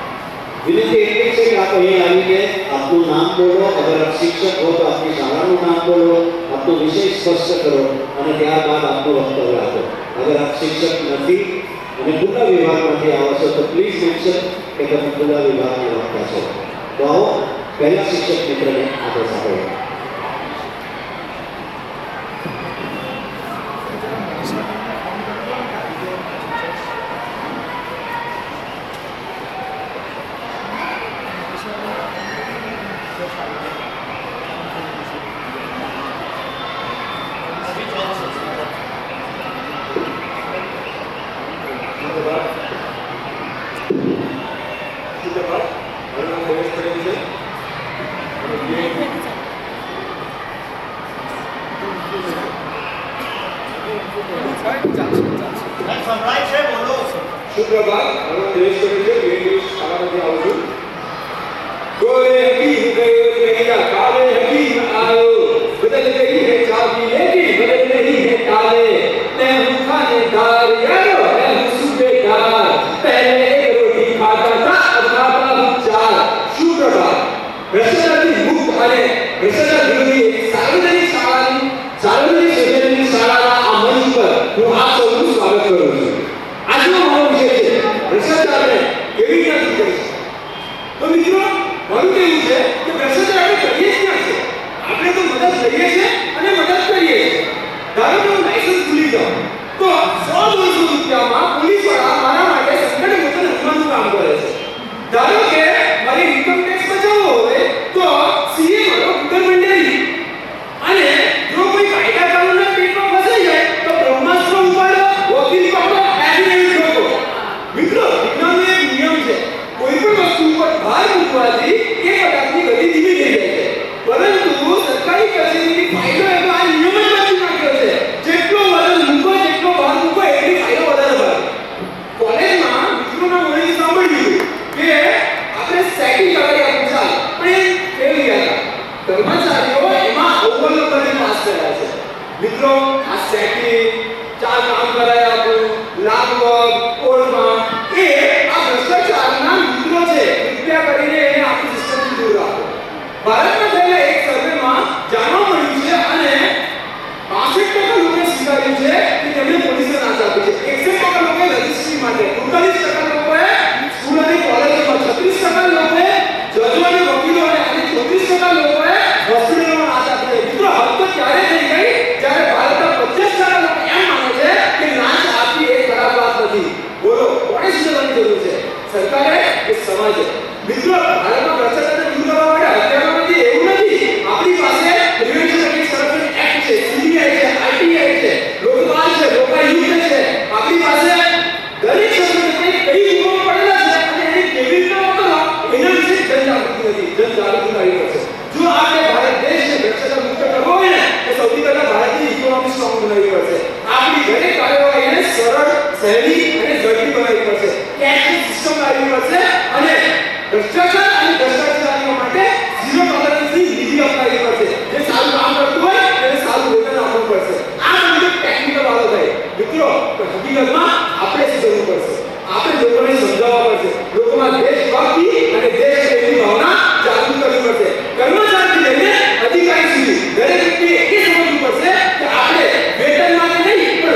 વિનંતી એટલી છે કે આપ અહીં આવીને આપનું નામ બોલો. અગર આપ શિક્ષક હો તો આપની શાળાનું નામ બોલો, આપનો વિષય સ્પષ્ટ કરો અને ત્યારબાદ આપનું વક્તવ્ય આપો. અગર આપ શિક્ષક નથી અને ખુલ્લા વિભાગમાંથી આવો છો તો પ્લીઝ મેન્શન કે તમે ખુલ્લા વિભાગના વક્તા છો. તો આવો પહેલા શિક્ષક મિત્રને આપણે સાંભળીએ.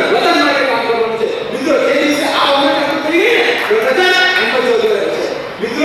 મિત્રો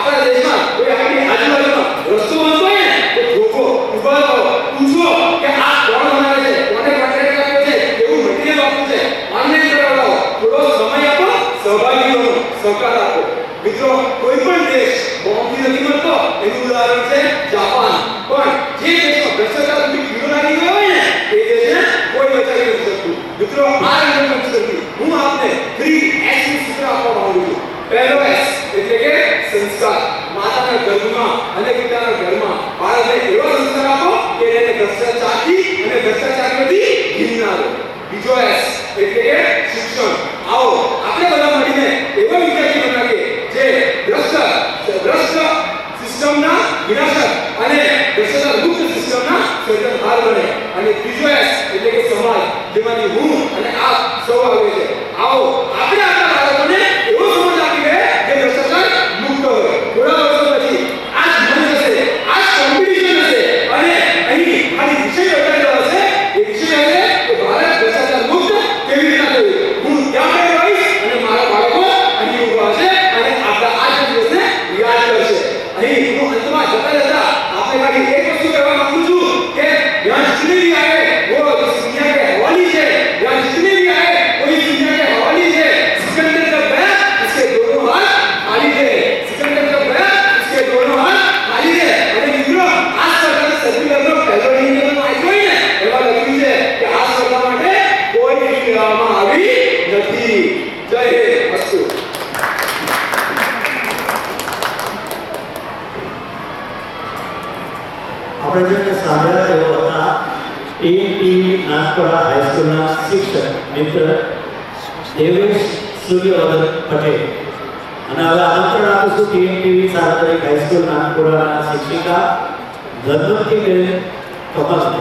આપણા દેશમાં કોઈ આપણી આજુબાજુમાં રસ્તો બનતો હોય ને તો લોકો ઉભા રહો, પૂછો કે આ કોણ બનાવે છે, કોને કોન્ટ્રાક્ટ આપ્યો છે, કેવું મટીરીયલ આપ્યું છે, ઓનલાઈન કરાવડાવો, થોડો સમય આપો, સહભાગી બનો, સહકાર આપો. મિત્રો, કોઈ પણ દેશ બોમ્બથી નથી મળતો, એનું ઉદાહરણ છે જાપાન. પણ જે દેશમાં ભ્રષ્ટાચાર સુધી કીડો લાગી ગયો હોય ને એ દેશને કોઈ બચાવી નથી શકતું. મિત્રો, આ રંગમંચ પરથી હું આપને થ્રી એસ નું સૂત્ર આપવા માંગુ છું. પહેલો એસ એટલે કે સંસ્કાર. માતાના ગર્ભમાં અને પિતાના ઘરમાં બાળકને એવા સંસ્કાર આપો કે એને ભ્રષ્ટાચારથી અને ભ્રષ્ટાચારથી ઘીન ના આવે. બીજો એસ એટલે કે શિક્ષણ. આવો આપણે બધા મળીને એવા વિદ્યાર્થી બનાવીએ જે ભ્રષ્ટ ભ્રષ્ટ સિસ્ટમના વિનાશક અને ભ્રષ્ટાચાર મુક્ત સિસ્ટમના સર્જનહાર બને. અને ત્રીજો એસ એટલે કે સમાજ, જેમાંથી હું અને આપ સૌ આવે છે. આવો આપણે આપણા બાળકોને એવો સમાજ આપીએ જે ભ્રષ્ટાચાર મુક્ત હોય. થોડા વર્ષો પછી આ જ મંચ હશે, આ જ કોમ્પિટિશન હશે અને અહીં ખાલી વિષય બતાવેલો હશે. એ વિષય હશે કે ભારત ભ્રષ્ટાચાર મુક્ત કેવી રીતે થયું. હું ત્યાં રહીશ અને મારા બાળકો અહીં ઉભા હશે અને આપણા આ દિવસને યાદ કરશે. અહીં હું અંતમાં જતા જતા આપણે ખાલી એક વસ્તુ કહેવા માંગુ છું કે यहाँ जितने भी आए वो इस दुनिया के हवाली है. यहाँ जितने भी आए वो इस दुनिया के हवाली है. सिकंदर जब गया इसके दोनों हाथ खाली थे. सिकंदर जब गया इसके दोनों हाथ खाली थे. અને મિત્રો, આ સ્પર્ધાને સર્ટિફિકેટનો પહેલો નિયમ આપ્યો હોય ને એમાં લખ્યું છે કે આ સ્પર્ધા માટે કોઈ ફી લેવામાં આવી નથી. જય હે અસ્તુ. આપણે જેને સાંભળ્યા તેઓ હતા ટીવી નાનપરા હાઈસ્કૂલના શિક્ષક મિત્ર દેવેશ સૂર્યવર્ધન પટેલ. અને હવે આમંત્રણ આપું છું ટીવી સાર્વજનિક હાઈસ્કૂલ નાનપુરાના શિક્ષિકા ધન્વંતીબેન કમલને.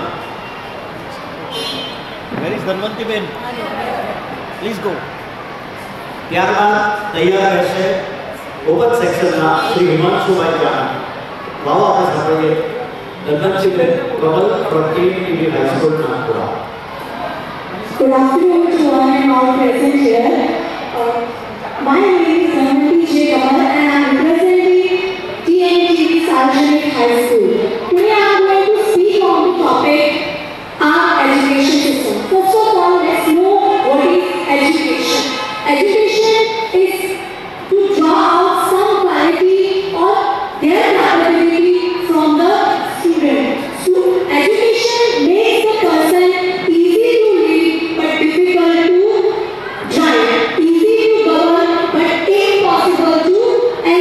Where is Dhanvantiben? Please go. ત્યારબાદ તૈયાર રહેશે ઓપન સેક્શનના શ્રી હિમાંશુભાઈ જાણ. વાવો આપણે સાંભળીએ ધન્વંતીબેન Kamal from T V High School, Nagpur. Good afternoon to one and all present here. Uh, my name is Dhanvanti J. Kamal and I am representing T N T V Sarojini High School. Today I am going to speak on the topic our education system. First of all, let's know what is education. Education is to draw out some quality or their capability from the student. So education makes the person easy to lead but difficult to drive, easy to govern but impossible to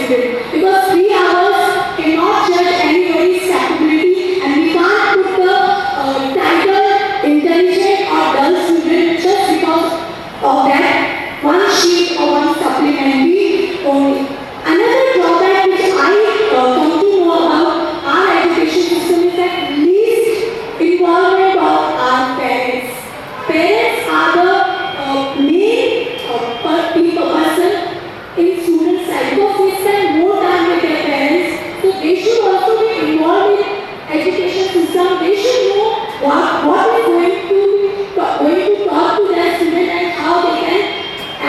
student, because three hours cannot judge anybody's capability, and we can't put the uh, title intelligent or dull student just because of that one sheet or one supplementary only. Another drawback which I uh, come to know about our education system is that least involvement of our parents. Parents are the uh, main uh, per- people person in students' life, because they spend more time with their parents, so they should also be involved in education system. They should know what what is going to going to talk to their student and how they can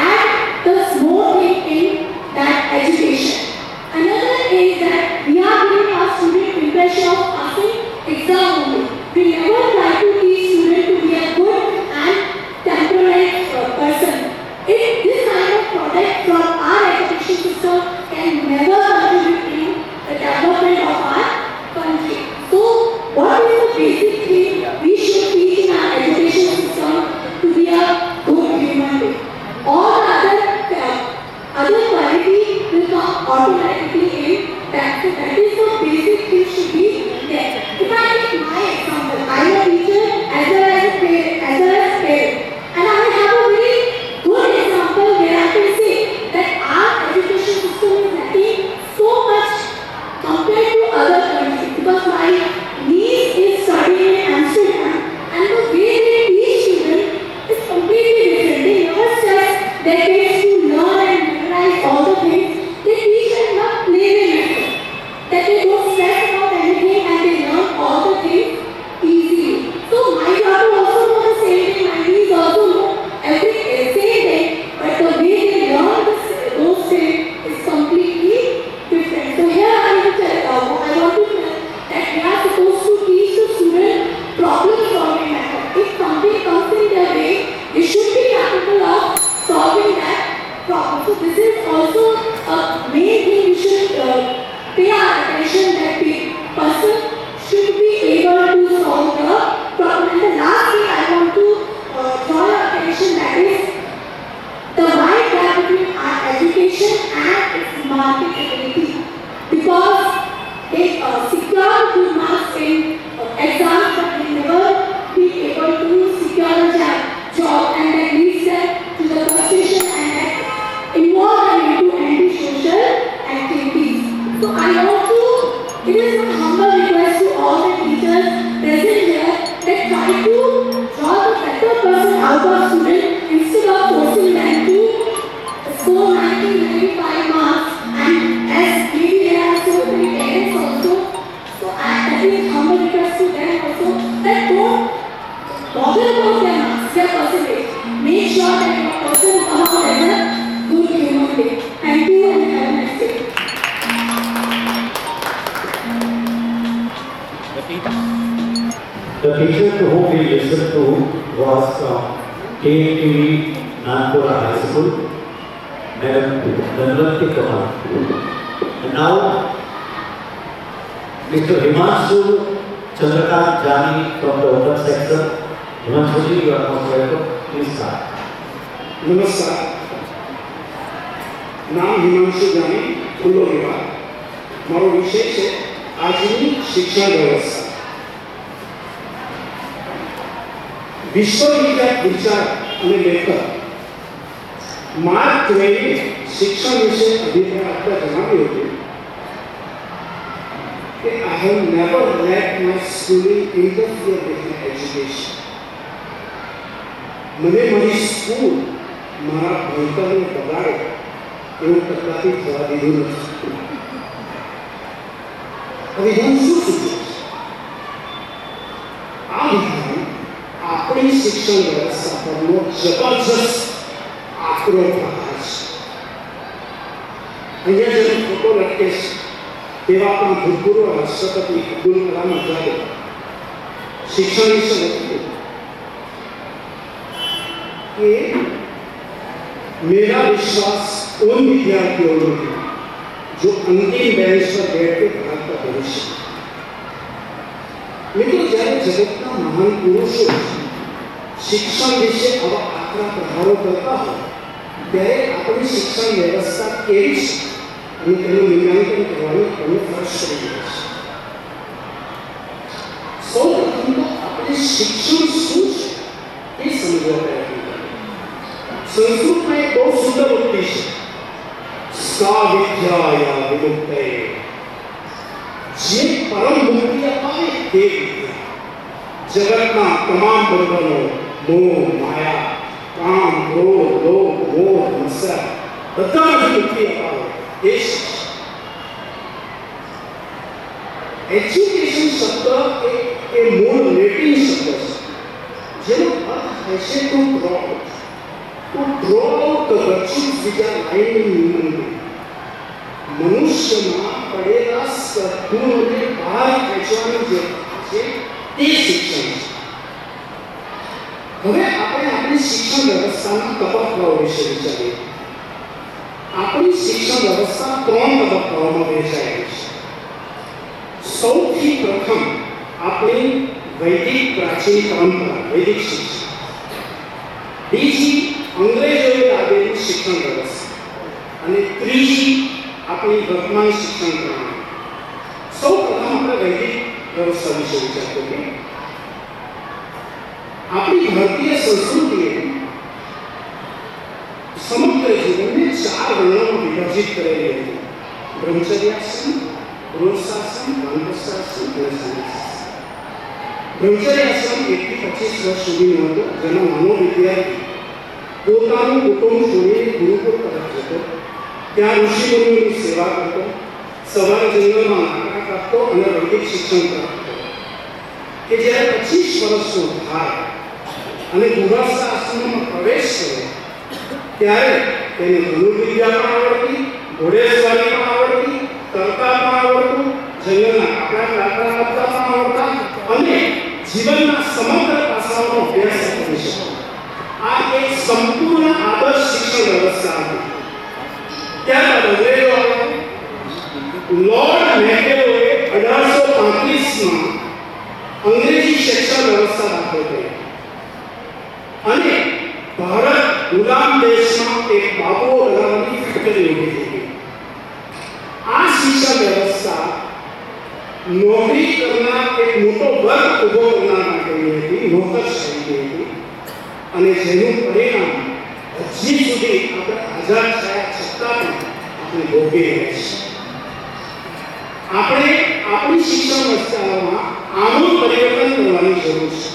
add the small thing in that education. Another is that we are giving our student impression of passing exam only. We never try to teach student to be a good and temperament uh, person. If this kind of product from our education system can never contribute in the development of our country. So, what is the basic thing we should teach in our education system to be a good human being? All the other uh, other quality will come automatically in that. So that is the basic thing should be there. If I take my example, I am a teacher as well as a parent, as well as parent, and I have a very good example where I can say that our education system is lacking so much compared to other countries, because my niece is studying in Amsterdam, and the way they teach children is completely different. They never stress their kids to learn and memorize all the things. They teach them not play with it. That they don't stress about anything and they learn all the things easily. So my daughter also know the same thing, my niece also know every same thing, but the way they learn this, those things is completely different. So here I want to tell, uh, I want to tell that we are supposed to teach the student problem solving method. If something comes in their way, they should be capable of solving that problem. So this is also a main thing we should uh, pay our attention, that the person should be able to solve the problem. And the last thing I want to uh, draw your attention, that is the wide gap between our education and its marketability. Because they uh, secure good marks in uh, exams, but they never be able to secure a job, job and that leads them to the frustration and that involve them into anti-social activities. So I want to, it is my humble request to all the teachers present here that try to draw the better person out of student instead of forcing them to score ninety, ninety-five marks, and as maybe there are so many parents also. So I, that is humble request to them also that don't bother about their marks, their percentage. Make sure that your person comes out as a good human being. Thank you and have a nice day. The teacher to whom we listened to was from K N T V Nagpur High School, Madam Dhanwantri Kamal. And now, Mister Himanshu Chandrakant Jani from the open sector. Himanshu ji, you are most welcome. Please start. नमस्कार, नाम हिमांशु जानी, फूलो विभाग। मारो विषय है आधुनिक शिक्षा व्यवस्था। विश्वविख्यात विचार અને લેખક માર્ક ટ્વેઇને શિક્ષણ વિશે અભિપ્રાય આપતા જણાવ્યું હતું કે I have never let my schooling interfere with my education. મને મારી સ્કૂલ મારા ભણતરને બગાડે એવું કદાપી થવા દીધું નથી. હવે હું શું સૂચવું છું? આ વિધાન આપણી શિક્ષણ વ્યવસ્થા પરનો જબરજસ્ત આકરો પ્રહાર છે. અહીંયા જેનો ફોટો લટકે છે તેવા પણ ભૂતપૂર્વ રાષ્ટ્રપતિ અબ્દુલ કલામ આઝાદે શિક્ષણ વિશે લખ્યું कि मेरा विश्वास उन विद्यार्थियों में है जो अंतिम बेंच पर बैठ के भारत का भविष्य। लेकिन जब जगतना महान पुरुषों शिक्षण विषय अब आकरा प्रहारों करता हो, ત્યારે આપણી શિક્ષણ વ્યવસ્થા કેવી છે અને તેનું મૂલ્યાંકન કરવાની અમે ફરજ કરી રહ્યા છીએ. સૌ પ્રથમ તો આપણે શિક્ષણ શું છે એ સમજવા પ્રયત્ન કરીએ. સંસ્કૃતમાં એક બહુ સુંદર ઉક્તિ છે, સા વિદ્યાયા વિમુક્તે, જે પરમ મુક્તિ અપાવે તે વિદ્યા. જગતના તમામ બંધનો, મોહ, માયા, કામ, ક્રોધ, લોભ, મોહ, મત્સર બધાની મુક્તિ અપાવે એ શિક્ષણ. એજ્યુકેશન શબ્દ એ એ મૂળ લેટિન શબ્દ છે જેનો અર્થ થાય છે to draw out, to draw out the virtues which are lying in human being. મનુષ્યમાં પડેલા સદ્ગુણોને બહાર ખેંચવાનું જે છે તે શિક્ષણ છે. હવે આપણે આપણી શિક્ષણ વ્યવસ્થાના તબક્કાઓ વિશે વિચારીએ. આપણી શિક્ષણ વ્યવસ્થા ત્રણ તબક્કાઓમાં વહેંચાયેલી છે. સૌથી પ્રથમ આપણી વૈદિક પ્રાચીન પરંપરા, વૈદિક શિક્ષણ. બીજી અંગ્રેજોએ લાવેલી શિક્ષણ વ્યવસ્થા અને ત્રીજી આપણી વર્તમાન શિક્ષણ પ્રણાલી. સૌ પ્રથમ આપણે વૈદિક વ્યવસ્થા વિશે વિચાર કરીએ. આપણી ભારતીય સંસ્કૃતિએ સમગ્ર જીવનને ચાર વર્ણોમાં વિભાજિત કરેલી હતી: બ્રહ્મચર્યાશ્રમ, ગૃહસ્થાશ્રમ, વાનપ્રસ્થાશ્રમ અને સંન્યાસાશ્રમ. બ્રહ્મચર્યાશ્રમ એકથી પચીસ વર્ષ સુધીનો હતો, જેનો નાનો વિદ્યાર્થી પોતાનું કુટુંબ છોડીને ગુરુકુળ તરફ જતો, ત્યાં ઋષિમુનિઓની સેવા કરતો, સવારે જંગલમાં નાટક આપતો અને વૈદિક શિક્ષણ પ્રાપ્ત કરતો. કે જ્યારે પચીસ વર્ષનો થાય અને ગૃહસ્થ આશ્રમમાં પ્રવેશ કરે ત્યારે તેને ધનુર્વિદ્યા પણ આવડતી, ઘોડેસવારી પણ આવડતી, તરતા પણ આવડતું, જંગલના કાપડા લાકડા કાપતા પણ આવડતા અને જીવનના સમગ્ર પાસાઓનો અભ્યાસ કરી શકતો. આ એક સંપૂર્ણ આદર્શ શિક્ષણ વ્યવસ્થા હતી. ત્યારબાદ અંગ્રેજો આવ્યા. લોર્ડ મેકેલોએ અઢારસો પાંત્રીસમાં અંગ્રેજી શિક્ષણ વ્યવસ્થા દાખલ કરી અને ભારત ગુલામ દેશમાં એક બાબુઓ લગાવવાની ફેક્ટરી ઊભી થઈ ગઈ. આ શિક્ષણ વ્યવસ્થા નોકરી કરનાર એક મોટો વર્ગ ઉભો કરનાર માટેની હતી, નોકરશાહી હતી અને જેનું પરિણામ હજી સુધી આપણે આઝાદ થયા છતાં પણ આપણે ભોગવી રહ્યા છીએ. આપણે આપણી શિક્ષણ વ્યવસ્થામાં આનું પરિવર્તન કરવાની જરૂર છે.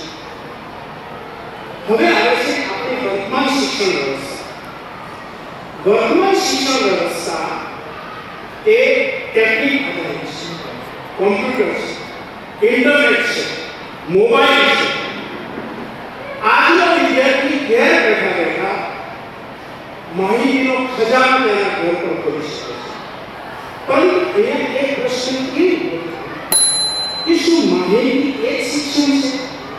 હવે આવે છે આપણી વર્તમાન શિક્ષણ વ્યવસ્થા. વર્તમાન શિક્ષણ વ્યવસ્થા એ ટેકનિક આધારિત છે, કોમ્પ્યુટર છે, ઇન્ટરનેટ છે, મોબાઈલ છે. આજનો વિદ્યાર્થી ઘેર બેઠા બેઠા માહિતીનો ખજાનો તેના ઘર પર ખોલી શકે છે. પરંતુ અહીંયા એક પ્રશ્ન એ કે શું માહિતી એ શિક્ષણ છે?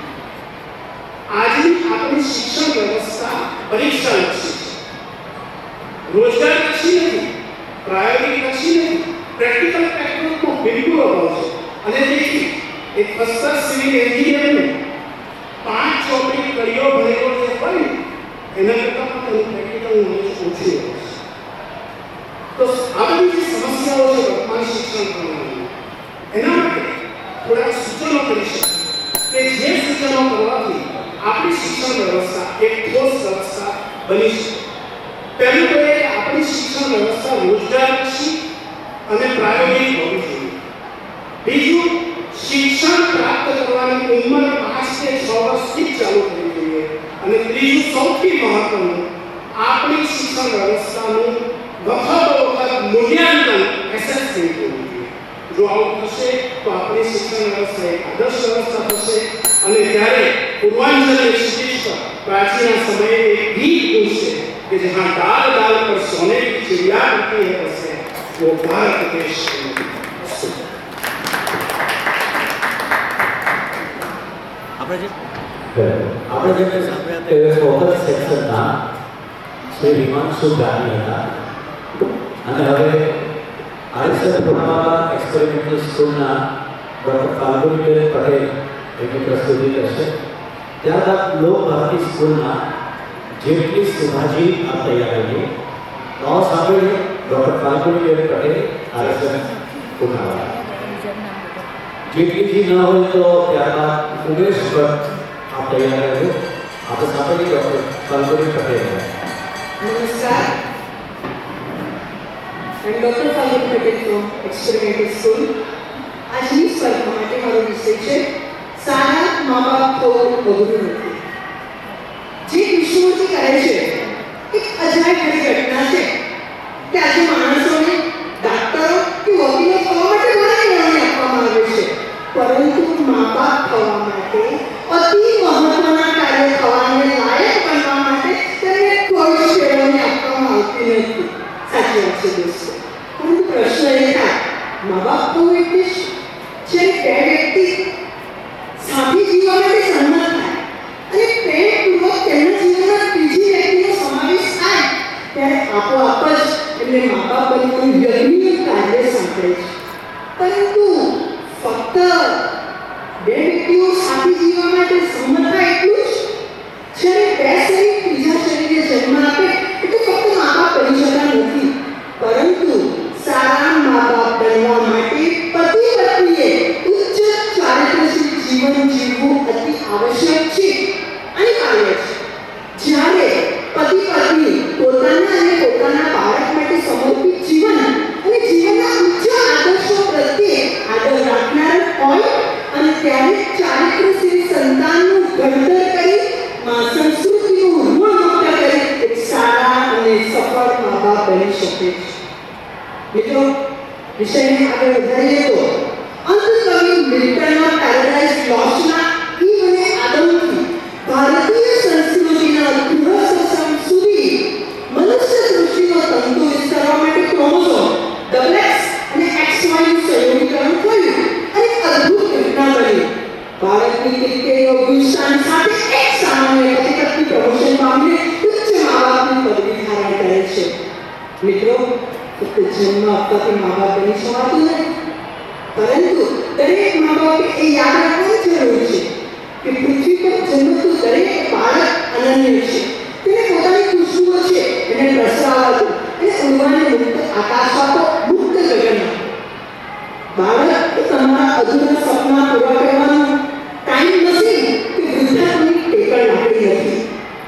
આજની આપણી શિક્ષણ વ્યવસ્થા પરીક્ષાલક્ષી છે, રોજગારલક્ષી નથી, પ્રાયોગિકલક્ષી નથી, પ્રેક્ટિકલ ટેકનિકનો બિલકુલ અભાવ છે. અને તેથી એક ફસ્ટર સિવિલ એન્જિનિયરને પાંચ ચોપડી કડીઓ ભણેલો જે હોય એના કરતાં પણ તેનું પ્રેક્ટિકલ નોલેજ ઓછું હોય છે. તો આ બધી જે સમસ્યાઓ છે વર્તમાન શિક્ષણ પ્રણાલીમાં, એના માટે થોડા સૂચનો કરી શકીએ કે જે સૂચનો કરવાથી આપણી શિક્ષણ વ્યવસ્થા એક ઠોસ વ્યવસ્થા બની શકે. પહેલું તો એ આપણી શિક્ષણ વ્યવસ્થા રોજગારલક્ષી અને પ્રાયોગિક હોવી જોઈએ. બીજું, શિક્ષણ પ્રાપ્ત કરવાની ઉંમર પાંચ કે છ વર્ષથી જ ચાલુ થવી જોઈએ. અને ત્રીજું, સૌથી મહત્વનું, આપણી શિક્ષણ વ્યવસ્થાનું વખતો વખત મૂલ્યાંકન એસેસમેન્ટ કરવું જોઈએ. જો આવું થશે તો આપણી શિક્ષણ વ્યવસ્થા એક આદર્શ વ્યવસ્થા થશે. અને ત્યારે પૂર્વાંચલ ક્ષિતિજ પર પ્રાચીન સમયે એક ગીત પૂછશે કે જહાં डाल डाल पर सोने की चिड़िया उड़ती है बसे वो भारत देश है. આપણે જે આપણે જે મેં સાંભળ્યા તે ફોકસ સેક્શનના શ્રી હિમાંશુ ગાંધી હતા અને હવે આરએસએસપુરાવાળા એક્સપેરિમેન્ટલ સ્કૂલના ડૉક્ટર ફાલ્ગુનીબેન પટેલ એની પ્રસ્તુતિ કરશે. ત્યારબાદ લોક ભારતી સ્કૂલના જેટલી સુભાજી આપ તૈયાર રહીએ તો સાંભળીએ ડૉક્ટર ફાલ્ગુની પટેલ આરએસએસ ઉનાળા. જેટલીજી ન હોય તો ત્યારબાદ ઉમેશ ભટ્ટ આપ તૈયાર રહેજો. આપણે સાંભળીએ ડૉક્ટર ફાલ્ગુની પટેલ. નમસ્કાર. I'm Doctor Falguni Patel from Experimental School. આજની સ્પર્ધા માટે મારો વિષય છે સારા મા બાપ થવું અઘરું નથી. જે વિષ્ણુજી કહે છે એક અજાયબ ભરી ઘટના છે કે આજે માણસોને ડાક્ટરો કે વકીલો થવા માટે ઘણા નિર્ણય આપવામાં આવે છે, પરંતુ મા બાપ થવા માટે અતિ મહત્વના કાર્ય થવાને લાયક બનવા માટે તેમને કોઈ જ પ્રેરણા આપવામાં આવતી નથી. સાચી વાત છે દોસ્તો. પરંતુ પ્રશ્ન એ થાય, મા બાપ થવું એટલે શું? જે બે વ્યક્તિ સાથે જીવવા માટે સહમત થાય અને પ્રેમપૂર્વક તેમના જીવનમાં ત્રીજી વ્યક્તિનો સમાવેશ થાય ત્યારે આપોઆપ જ એમને મા બાપ બનવાનું યજ્ઞ કાર્ય સાંભળે છે. પરંતુ ફક્ત બે વ્યક્તિઓ સાથે જીવવા માટે સહમત થાય એટલું જ? જ્યારે બે શરીર ત્રીજા શરીરને જન્મ આપે એટલે ફક્ત મા બાપ બની જતા નથી, પરંતુ સારા મા બાપ બનવા માટે પતિ પત્નીએ ઉચ્ચ ચારિત્ર્યશીલ જીવન જીવવું અતિ આવશ્યક છે, અનિવાર્ય છે. જ્યારે પતિ પત્ની પોતાના અને પોતાના બાળક માટે સમર્પિત જીવન અને જીવનના ઉચ્ચ આદર્શો પ્રત્યે આદર રાખનાર હોય અને ત્યારે ચારિત્ર્યશીલ સંતાનનું ઘડતર કરી સંસ્કૃતિનું ઋણ મુક્ત કરી એક સારા અને સફળ મા બાપ બની શકે છે. મિત્રો, વિષયને આગળ વધારીએ તો અંતકવિ મિલ્ટનના પેરાડાઇઝ લોસ્ટના ઈવ અને આદમથી ભારતીય સંસ્કૃતિના ગૃહસ્થાશ્રમ સુધી મનુષ્ય સૃષ્ટિનો તંતુ વિસ્તારવા માટે ક્રોમોઝોમ ડબલ એક્સ અને એક્સ વાયનું સંયોગીકરણ થયું અને અદ્ભુત ઘટના બની. ભારતની કિર્કેરીઓ ગુલશાન સાથે એક સામાન્ય પતિ-પત્ની પ્રમોશન પામીને ઉચ્ચ મા બાપની પદવી ધારણ કરે છે. મિત્રો, ફક્ત જન્મ આપવાથી મા બાપ બની જવાતું નથી, પરંતુ દરેક મા બાપે એ યાદ રાખવાની જરૂર છે કે પૃથ્વી પર જન્મતું દરેક બાળક અનન્ય છે. તેને પોતાની ખુશબુઓ છે એને પ્રસરાવા દો અને ઉડવાને મુક્ત આકાશ આપો, મુક્ત ગગનમાં. બાળક એ તમારા અધૂરા સપના પૂરા કરવાનો ટાઈમ નથી કે વૃદ્ધાપની ટેકળ લાગતી નથી.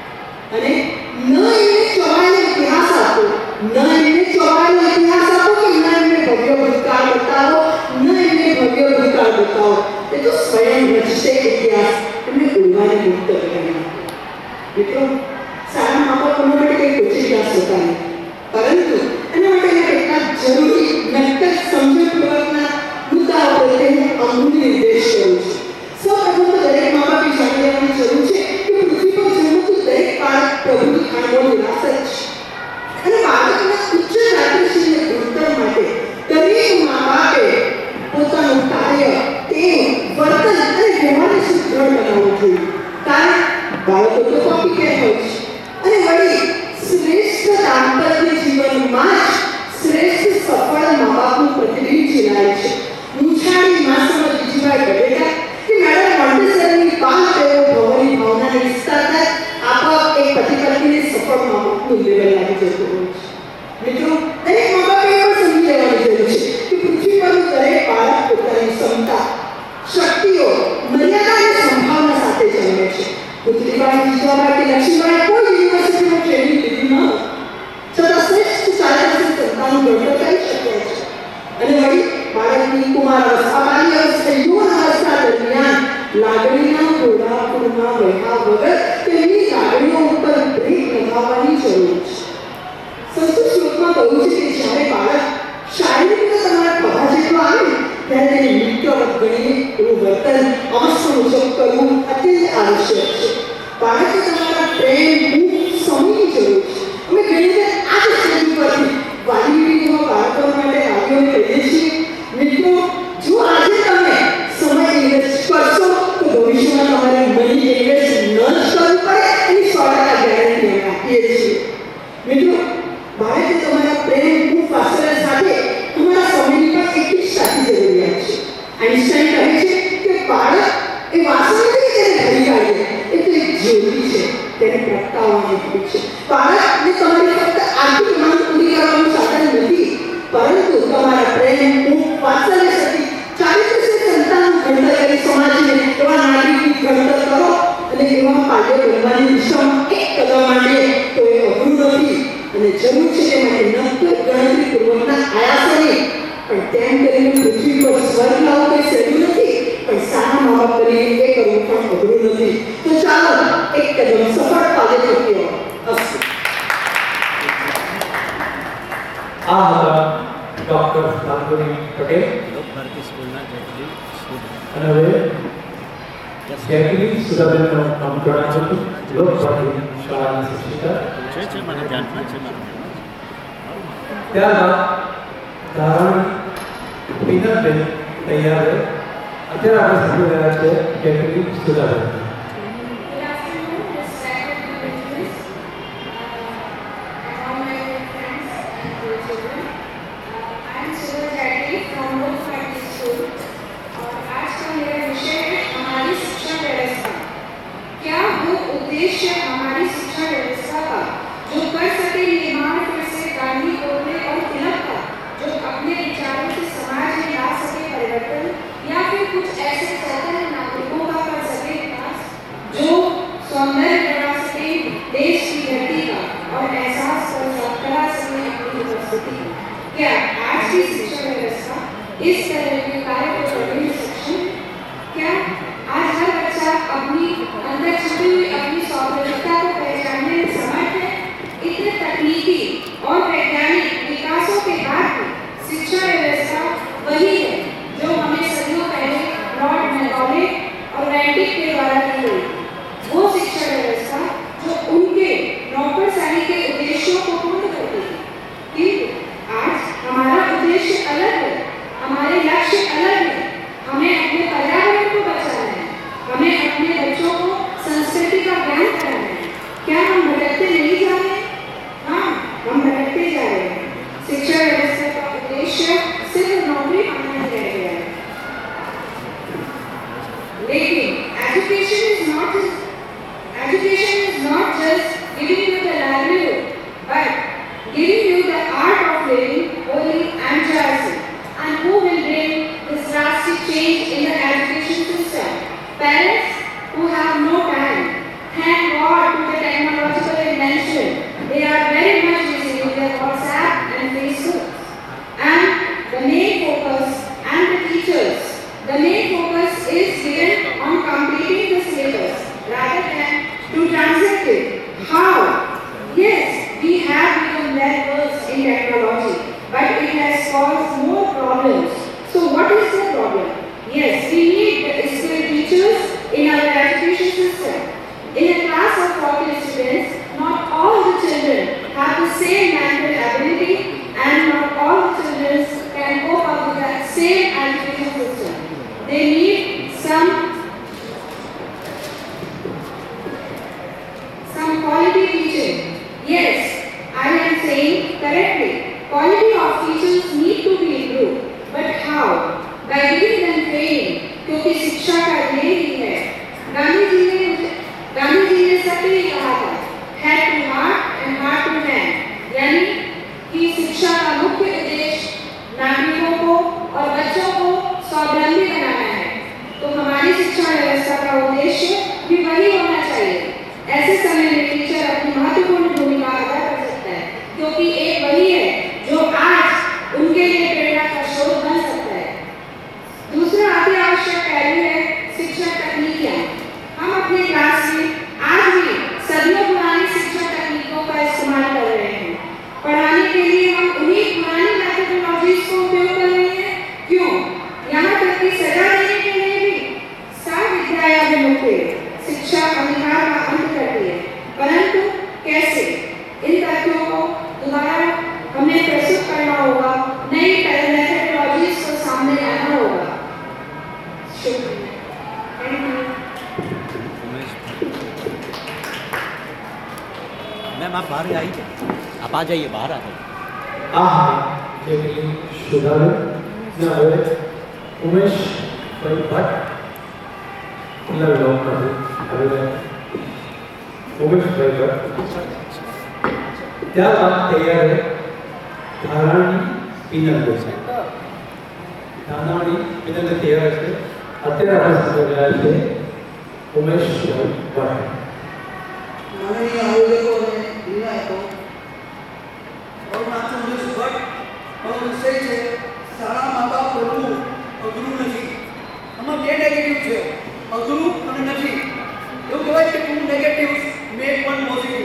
અને ન એને ચોવાયેલો ઇતિહાસ આપો, ન એને ચોવાયેલો ઇતિહાસ આપો કે ન એમને ભવ્ય ભૂતકાળ બતાવો, ન એમને ભવ્ય ભૂતકાળ બતાવો. એ તો સ્વયં રચશે ઇતિહાસ, એમને ઉડવાને મુક્ત કરવાના. મિત્રો, સારા મા બાપ બનવા માટે કંઈ ઓછી ક્લાસ હોતા નથી, પરંતુ એના માટેના કેટલાક જરૂરી નક્કર સમજણપૂર્વકના મુદ્દાઓ પ્રત્યે હું અંગુલી નિર્દેશ કરું છું. સૌપ્રથમ તો દરેક મા બાપે જાણી લેવાની જરૂર છે કે પૃથ્વી પર જન્મતું દરેક બાળક પ્રભુની અનમોલ વિરાસત છે અને બાળકના ઉચ્ચ ચારિત્ર્યશીલ ઘડતર માટે દરેક મા બાપે પોતાનું કાર્ય, તેનું વર્તન અને વ્યવહારને સુદૃઢ બનાવવું જોઈએ. કારણ બાળકો તો કોપી કે હોય છે અને વળી શ્રેષ્ઠ દાંપત્ય જીવનમાં જ શ્રેષ્ઠ સફળ મા બાપનું પ્રતિબિંબ ઝીલાય છે. મૂછાળી માસમાં બીજીવાર ગઢેલા કે મેડમ મોન્ટેસરીની બાલ તેઓ ભવની ભાવનાને વિસ્તાર થાય આપોઆપ એક પતિ પત્નીને સફળ મા બાપનું લેવલ લાગી જતું હોય છે. મિત્રો, દરેક મા બાપે એ પણ સમજી લેવાની જરૂર છે કે પૃથ્વી પરનું દરેક બાળક પોતાની ક્ષમતા, શક્તિઓ, મર્યાદા અને સંભાવના સાથે જન્મે છે. પુત્રીબાઈ જીજાબાઈ કે લક્ષ્મીબાઈ કોઈ યુનિવર્સિટીમાં ટ્રેનિંગ લીધી ન છતાં શ્રેષ્ઠ ચારિત્ર્યશીલ સંતાનનું ઘડતર કરી શક્યા છે. અને વળી બાળકની કુમાર અવસ્થા, બાલ્ય અવસ્થા, યુવાન અવસ્થા દરમિયાન લાગણીના ઘોડાપુરમાં વહેવા વગર તેમની લાગણીઓ ઉપર બ્રેક લગાવવાની જરૂર છે. સંસ્કૃત શ્લોકમાં કહ્યું છે કે જ્યારે બાળક શારીરિક રીતે તમારા ખભા જેટલો આવે ત્યારે તેને નિત્યવત ગણીને એવું વર્તન અવસ્થા મુજબ કરવું અત્યંત આવશ્યક છે. બાળકે તમારા પ્રેમ, દુઃખ, સમયની જરૂર છે. અમે ઘણી વખત આ જ સ્ટેજ પરથી વાલીઓમાં બાળકો માટે વાલીઓને કહીએ છીએ, મિત્રો, જો આજે તમે સમય ઇન્વેસ્ટ કરશો તો ભવિષ્યમાં તમારે મની ઇન્વેસ્ટ ન જ કરવું પડે એની સો ટકા ગેરંટી અમે આપીએ છીએ. મિત્રો, બાળકે તમારા પ્રેમ, દુઃખ, વાત્સલ્ય તમારા પ્રેમ ખૂબ વાત્સલ્ય શક્તિ ચાલીસ સંતાન ઘડતર કરી સમાજને એવા નાગરિક ઘડતર કરો અને એવા પાલ્ય બનવાની દિશામાં એક કદમ માંડે તો એ અઘરું નથી અને જરૂર છે તે માટે નક્કર ગણતરીપૂર્વકના આયાસોની પણ તેમ કરીને પૃથ્વી પર સ્વર્ગ લાવો કંઈ સહેલું નથી પણ સારા મા બાપ કરીને એ કરવું પણ અઘરું નથી તો ચાલો એક કદમ સફળ પાલે ચૂક્યો અસ્તુ આ હતા ડોક્ટર શાંતિની પટેલ ભારતી સ્કૂલના જેટલી અને હવે જેટલી સુધાબેનનો નામ જણાવ્યું હતું લોક ભારતી શાળાની શિક્ષિકા છે છે મને ધ્યાનમાં છે મારા ત્યારબાદ ધારાણી પીનલબેન તૈયાર છે અત્યારે આપણે સાંભળી રહ્યા છે જેટલી Sudhaben. Good afternoon, respected individuals, uh, and all my dear friends and dear children. Uh, I am Subha Jaitley from Look Private School. और आज का मेरा विषय है हमारी शिक्षा व्यवस्था. क्या वो उद्देश्य हमारी शिक्षा व्यवस्था का जो कर सके निर्माण फिर से गांधी गोखले और तिलक का, जो अपने विचारों से समाज में ला सके परिवर्तन, या फिर कुछ ऐसे चैतन्य नागरिकों का कर सके विकास जो सौंदर्य बढ़ा सके देश की धरती का और एहसास कर करा सके अपनी उपस्थिति. क्या आज की शिक्षा व्यवस्था इस तरह के कार्य को करने में सक्षम है? क्या आज हर बच्चा अपनी अंदर छुपी हुई अपनी सौंदर्यता को पहचानने में समर्थ है? इतने तकनीकी और वैज्ञानिक विकासों के बाद भी शिक्षा व्यवस्था वही है जो हमें सदियों पहले लॉर्ड मैकॉले और रैंडिक के द्वारा दी गई. वो शिक्षा व्यवस्था जो उनके नौकरशाही के उद्देश्यों को पूर्ण करती है. किंतु आज हमारा उद्देश्य अलग है, हमारे लक्ष्य अलग है. हमें अपने पर्यावरण को बचाना है, हमें अपने बच्चों को संस्कृति का ज्ञान कराना है. क्या हम भटकते नहीं जा रहे? हाँ, हम भटकते जा रहे हैं. शिक्षा व्यवस्था का उद्देश्य सिर्फ नौकरी पाना ही रह गया है. लेकिन education is not just education is not just giving you the livelihood, but giving you the art of living wholly and joyously. And who will bring this drastic change in the education system? Parents who have no time. Thank God to the technological invention. They are very much busy with their WhatsApp and Facebook. And the main focus and the teachers, the main focus is given on completing the syllabus rather than to translate it. How? Yes, we have become well versed in technology, but it has caused more problems. So what is the problem? Yes, we need the skilled teachers in our education system. In a class of forty students, not all the children have the same mental ability and not all the children can cope up with that same education system. They need some some quality teaching. Yes, I am saying correctly. Quality of teachers need to be improved. But how? By giving them training. क्योंकि शिक्षा का ध्येय ही है. गांधी जी ने गांधी जी ने सबसे ही कहा था, head to heart and heart to hand. यानी कि शिक्षा का मुख्य उद्देश्य नागरिकों को और बच्चों को स्वावलंबी बनाना है. तो हमारी शिक्षा व्यवस्था का उद्देश्य भी वही होना चाहिए. ऐसे समय में टीचर अपनी महत्वपूर्ण भूमिका अदा कर सकता है, क्योंकि एक वही है जो आज उनके लिए प्रेरणा का स्रोत बन सकता है. दूसरा अति आवश्यक पहलू है शिक्षा तकनीकियाँ. हम अपने क्लास में आज भी सदियों पुरानी शिक्षा तकनीकों का इस्तेमाल कर रहे हैं. पढ़ाने के लिए हम उन्हीं पुरानी मेथोडोलॉजीज को उपयोग कर रहे हैं. क्यों? यहाँ तक कि सजा देने के लिए भी सा विद्याया विमुक्ति शिक्षा अधिकार का अंत करती है. परंतु कैसे? इन तथ्यों को दोबारा हमें प्रस्तुत करना होगा, नई मेथोडोलॉजीज को सामने लाना होगा. शुक्रिया. Thank you. मैम आप बाहर आई थे, आप आ जाइए, बाहर आ जाइए. આ જેટલી સુધાબેન ને હવે ઉમેશ ભાઈ ભટ્ટ ખુલ્લા વિભાગમાં હવે ઉમેશ ભાઈ ભટ્ટ. ત્યારબાદ તૈયાર છે ધારાણી પીનલબેન. નાનાવાડી વિનંતી થઈ રહ્યા છે. અત્યારે આપણે સાંભળી રહ્યા છે ઉમેશ ભટ્ટ. માનનીય આયોજકો અને નિર્ણાયકો, મારું નામ છે ઉમેશ ભટ્ટ. મારો વિષય છે શાળા મા બાપ બનવું અઘરું નથી. આમાં બે નેગેટિવ છે, અઘરું અને નથી. એવું કહેવાય છે two negatives make one positive.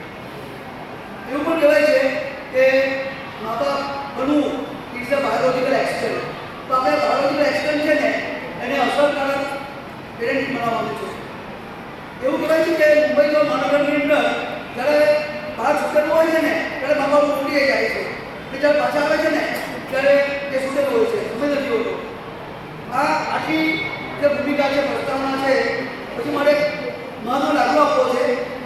એવું પણ કહેવાય છે કે મા બાપ બનવું ઇઝ અ બાયોલોજિકલ એક્સિડન્ટ. તો આપણે બાયોલોજિકલ એક્સિડન્ટ છે ને એને અસરકારક પેરેન્ટ બનાવવાનું છે. એવું કહેવાય છે કે મુંબઈના મહાનગરની અંદર જ્યારે બાર છૂટેલું હોય છે ને ત્યારે મા બાપ ઉઠી જાય છે, અને જ્યારે પાછા આવે છે ને ત્યારે એ છૂટેલું હોય છે, સમય નથી હોતો. આ આખી જે ભૂમિકા છે, પ્રસ્તાવના છે, પછી મારે મહત્વ દાખલો આપવો છે.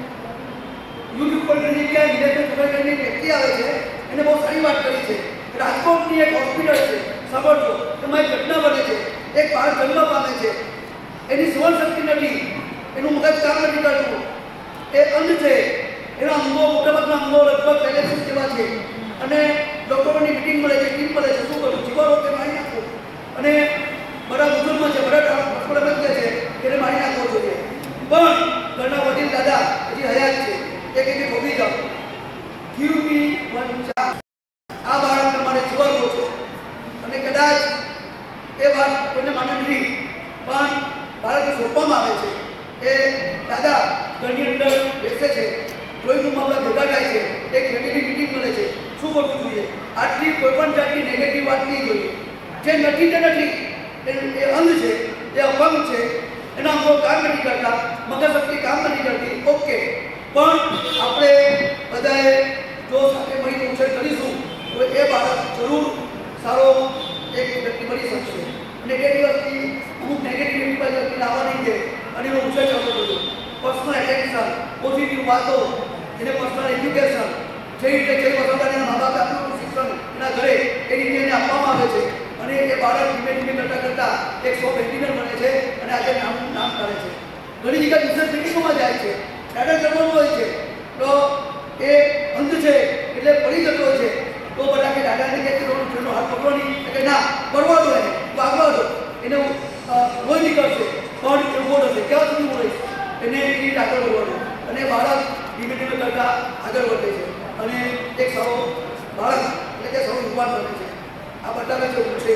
યુટ્યુબ પર કે વિદેશની ખબરની વ્યક્તિ આવે છે, એને બહુ સારી વાત કરી છે. રાજકોટની એક હોસ્પિટલ છે, સાંભળજો, એમાં એક ઘટના બને છે. એક બાળક જન્મ પામે છે, એની સહન શક્તિ નથી, એનું મગજ કામ નથી કરતું, એ અંધ છે, એના અંગો મોટાભાગના અંગો લગભગ પેલેસિસ જેવા છે, અને ડૉક્ટરોની મિટિંગ મળે છે, ટીમ મળે છે, શું કરું, જીવારો કે મારી નાખો. અને બધા બુઝુર્ગમાં છે, બધા ડૉક્ટરો એમ કહે છે કે એને મારી નાખવો જોઈએ. પણ ઘરના વડીલ દાદા હજી હયાત છે, એ કે જે ખોબી જાઓ, ગીવ મી વન ચાન્સ. આ બાળક તમારે જીવવું છે, અને કદાચ એ વાત કોઈને માને નથી, પણ બાળકને સોંપવામાં આવે છે. એ દાદા ઘરની અંદર બેસે છે, લોહીનું મામલા ભેગા થાય છે, એક ફેમિલી મિટિંગ મળે છે, શું કરવું જોઈએ. આટલી કોઈ પણ જાતની નેગેટિવ વાત નહીં જોઈએ. જે નથી તે નથી, એ અંધ છે, એ અપંગ છે, એના અંગો કામ નથી કરતા, મગજ શક્તિ કામ નથી કરતી, ઓકે. પણ આપણે બધાએ જો સાથે મળીને ઉછેર કરીશું તો એ બાળક જરૂર સારો એક વ્યક્તિ બની શકશે. નેગેટિવિટી અમુક નેગેટિવિટી પર વ્યક્તિ લાવવા નહીં દે અને એનો ઉછેર ચાલુ કરજો. પર્સનલ એટેન્શન, પોઝિટિવ વાતો, એને પર્સનલ એજ્યુકેશન, જે રીતે જે વસ્તુને એના મા બાપે આપ્યું શિક્ષણ એના ઘરે એ રીતે એને આપવામાં આવે છે, અને એ બાળક ધીમે ધીમે કરતાં કરતાં એક સોફ્ટ એન્જિનિયર બને છે, અને આજે નામ નામ કરે છે. ઘણી જગ્યાએ બિઝનેસ મિટિંગોમાં જાય છે, ટાટા કરવાનું હોય છે, તો એ અંધ છે એટલે પડી જતો હોય છે, તો બધા કે દાદાને કહે છે એનો હાથ પકડો નહીં, કે ના પડવા દો, એને વાગવા દો, એને લોહી નીકળશે, પણ એ ઉભો રહેશે. ક્યાં સુધી ઉભો રહીશ, એને એ રીતે આગળ વધવાનું, અને બાળક ધીમે ધીમે કરતાં આગળ વધે છે, અને એક સારો બાળક એટલે કે સારો યુવાન બને છે. આ બતાવે છે હું છે.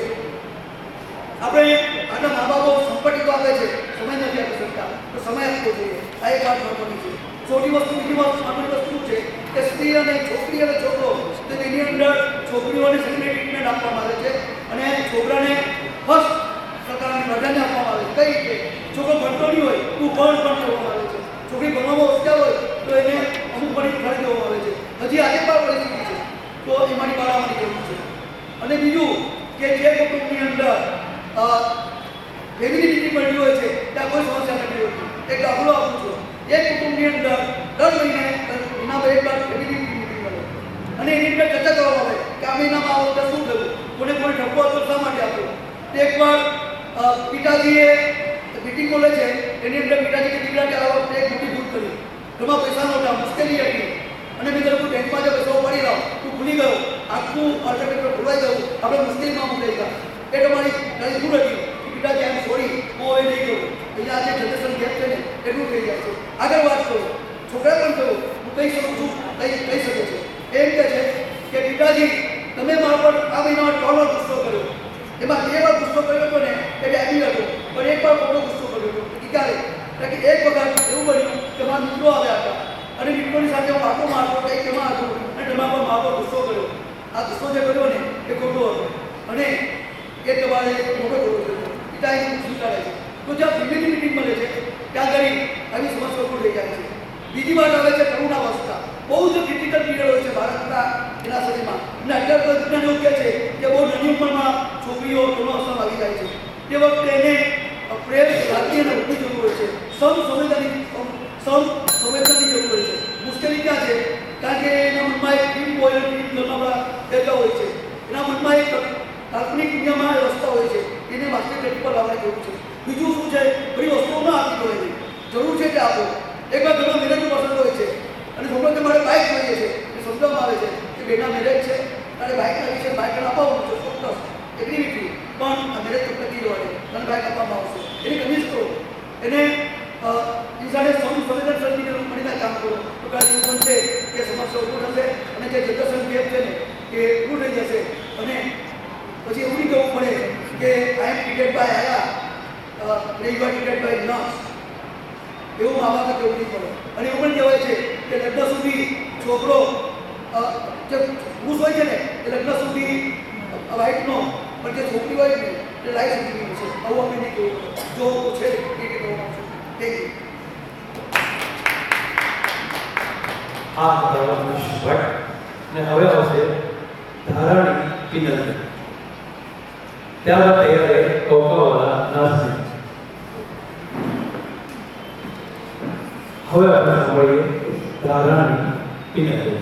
આપણે આના મા બાપો સંપત્તિ તો આપે છે, સમય નથી આપી શકતા, તો સમય આપવો જોઈએ. આ એક વાત મહત્વની છે. ચોથી વસ્તુ, બીજી વસ્તુ આપણી વસ્તુ છે કે સ્ત્રી અને છોકરી અને છોકરો, તો તેની અંદર છોકરીઓને સેકન્ડરી ટ્રીટમેન્ટ આપવામાં આવે છે, અને છોકરાને ફર્સ્ટ પ્રકારની પ્રાધાન્ય આપવામાં આવે છે. કઈ રીતે? છોકરો ભણતો નહીં હોય તું ભણ પણ કહેવામાં આવે છે, છોકરી ભણવામાં હોશિયાર હોય તો એને અમુક ભણી ફરી દેવામાં આવે છે. હજી આજે પણ પરિસ્થિતિ છે, તો એમાંની બાળામાંની જરૂર છે. અને બીજું કે જે કુટુંબની અંદર ફેમિલી મિટિંગ મળતી હોય છે ત્યાં કોઈ સમસ્યા નથી હોતી. એક દાખલો આપું છું. એક કુટુંબની અંદર દર મહિને મહિનામાં એક વાર ફેમિલી મિટિંગ મળે, અને એની અંદર ચર્ચા કરવામાં આવે કે આ મહિનામાં આ વખતે શું થયું, કોને કોને ઠપકો હતો, શા માટે આપ્યો. એકવાર પિતાજીએ મિટિંગ બોલે છે, એની અંદર પિતાજી કે દીકરાને આ વખતે એક મોટી ભૂલ કરી, ઘરમાં પૈસા નહોતા, મુશ્કેલી હતી, અને મેં તરફ બેંકમાં જે પૈસાઓ પડી રહ્યો, તું ભૂલી ગયો, આખું અર્થતંત્ર ભૂલાઈ ગયું, આપણે મુશ્કેલીમાં મુકાઈ ગયા, એ તમારી ઘણી ભૂલ હતી. પિતાજી આમ છોડી હું હવે નહીં કરું. અહીંયા આજે જનરેશન ગેપ છે ને એટલું થઈ જાય છે. આગળ વાત કરું, છોકરા પણ કહું, હું કહી શકું છું, કહી કહી શકે છે. એમ કહે છે કે પિતાજી તમે મારા પર આ મહિનામાં ત્રણ વાર ગુસ્સો કર્યો, એમાં બે વાર ગુસ્સો કર્યો હતો ને એ વ્યાપી હતો, પણ એક વાર મોટો ગુસ્સો કર્યો હતો. ક્યારે? કારણ કે એક વખત એવું બન્યું કે મારા મિત્રો આવ્યા હતા, અને મિત્રોની સાથે હું વાતો મારતો, કંઈક એમાં હતું, અને તમારા પર મારો ગુસ્સો કર્યો. આ ગુસ્સો જે કર્યો ને એ ખોટો હતો, અને એ તમારે મોટો કરવો જોઈએ. પિતા એ સ્વીકારે છે. તો જ્યાં ફેમિલી મિટિંગ મળે છે ત્યાં આગળ આવી સમસ્યાઓ પણ થઈ જાય છે. બીજી વાત આવે છે તરુણાવસ્થા. બહુ જ ક્રિટિકલ પીરિયડ હોય છે બાળકના એના શરીરમાં, અને અત્યારે તો વિજ્ઞાન એવું કહે છે કે બહુ નાની ઉંમરમાં છોકરીઓ તરુણાવસ્થામાં આવી જાય છે. તે વખતે એને પ્રેમ, લાગણી અને ઉઠની જરૂર હોય છે, સમ સંવેદનની સમ સંવેદનની જરૂર હોય છે. મુશ્કેલી ક્યાં છે? કારણ કે એના મનમાં એક ડ્રીમ બોય અને ડ્રીમ ગર્લમાં કહેતા હોય છે, એના મનમાં એક કાલ્પનિક દુનિયામાં રસ્તા હોય છે, એને વાસ્તવિક પર લાવવાની જરૂર છે. બીજું શું છે? બધી વસ્તુઓ ન આપી હોય છે, જરૂર છે કે આપો. એક વાર ઘરમાં મેરેજ પસંદ હોય છે, અને છોકરો કે મારે બાઇક જોઈએ છે, એ સમજવામાં આવે છે કે બેના મેરેજ છે, તારે બાઇક લાવી છે, બાઇક અપાવવાનું છે, ચોક્કસ એગ્રીવિટી. પણ અને બાઇક આપવામાં આવશે. એને કન્વિન્સ કરો, એને ઇન્સાને સંવેદનશીલ મણીના કામ કરો તો કાલે એવું બનશે કે સમસ્યા ઊભું થશે અને જે જનરેશન ગેપ છે ને એ ઊભું થઈ જશે. અને પછી એવું નહીં કહેવું પડે કે આઈ એમ ટ્રીટેડ બાય આયા ને you are treated by nurse, એવું મા બાપે કહેવું નહીં પડે. અને એવું પણ કહેવાય છે કે લગ્ન સુધી છોકરો જે પુરુષ હોય છે ને એ લગ્ન સુધી વાઇફનો, પણ જે છોકરી હોય ને એ લાઈફ સુધી છે. આવું અમે નહીં કહેવું પડે. જો છે એ કહેવામાં આવશે. Thank you. આ બતાવવાનું ભટ્ટ ને હવે આવશે ધારાણી પિનલ. ત્યારબાદ તૈયાર રહે કોકાવાલા નર્સિંગ. હવે આપણે સાંભળીએ ધારાણી પિનલ.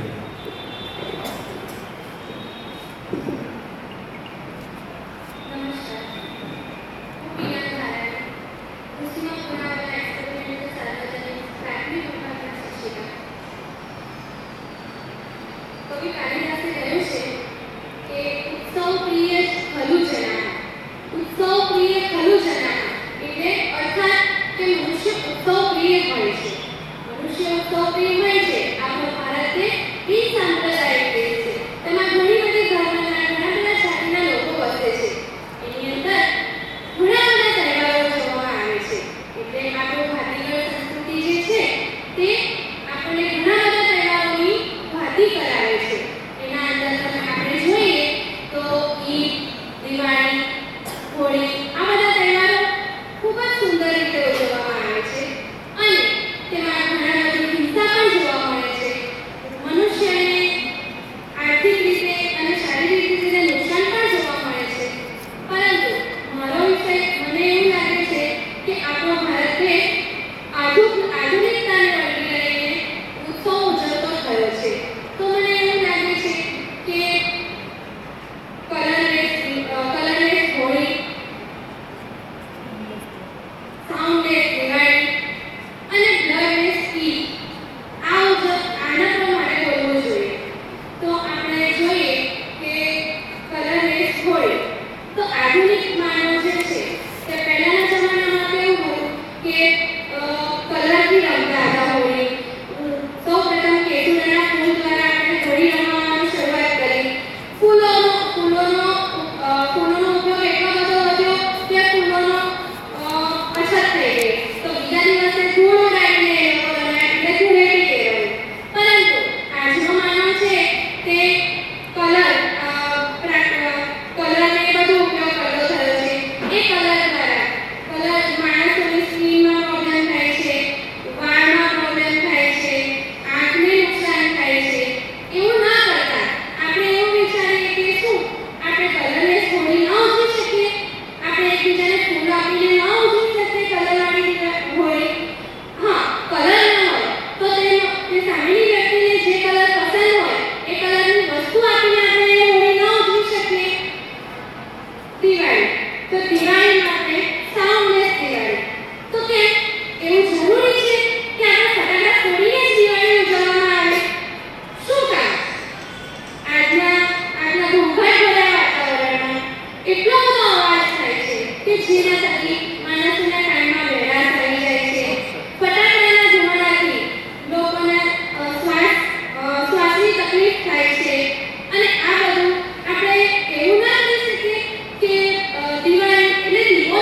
દિવાળી એટલે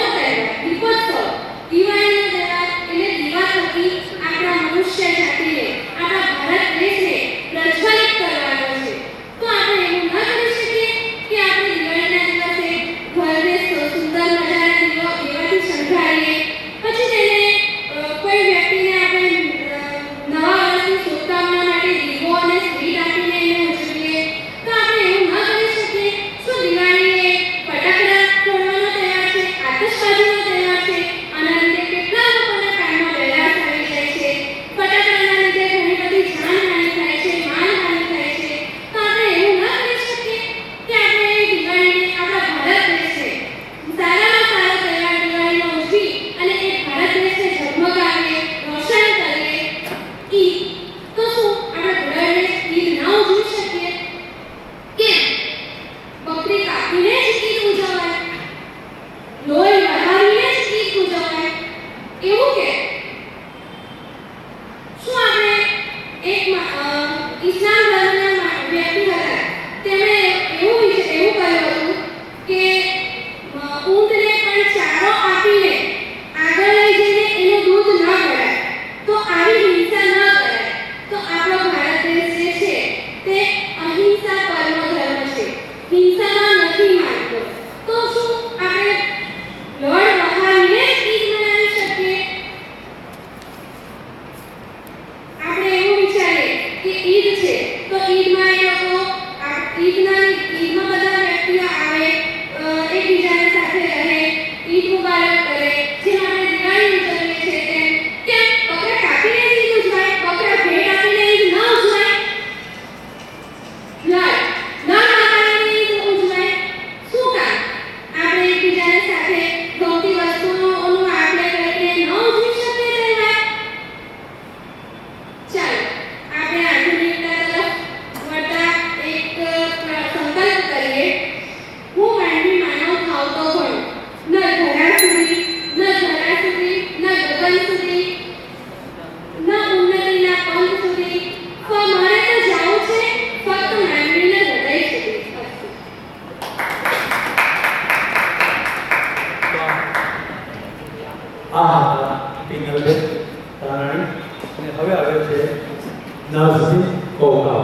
ઇનલબે તારાણી અને હવે આવ્યો છે નર્સિંગ કોકા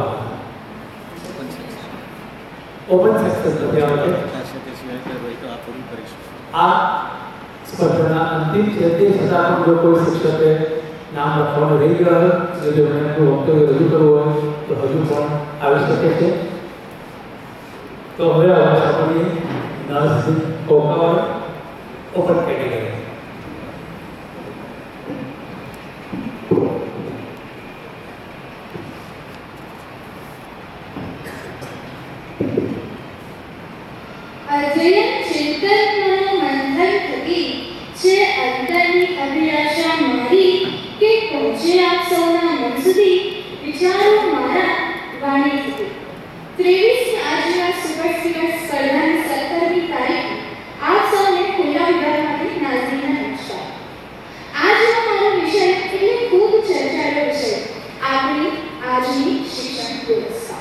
ઓપન સેક્શન સુધી આવે છે. આ સ્પર્ધાના અંતિમ છે તે છતાં પણ જો કોઈ શિક્ષકે નામ લખવાનું રહી ગયું હોય જો મને એમનું વક્તવ્ય રજૂ કરવું હોય તો હજુ પણ આવી શકે છે. તો હવે આવે છે આપણી nursing Koka open category. Ajay ચિંતન મનોમંથન થકી છે અંતરની અભિલાષા મારી કે પહોંચે આપ સૌના મન સુધી વિચારો મારા વાણી સુધી. ત્રેવીસમી આજના સુપર સ્પીકર સ્પર્ધાની સત્તરમી તારીખ આપ સૌને ખુલ્લા વિભાગમાંથી નાઝીના નમસ્કાર. આજનો મારો વિષય એટલે ખૂબ ચર્ચાનો વિષય આપણી આજની શિક્ષણ વ્યવસ્થા.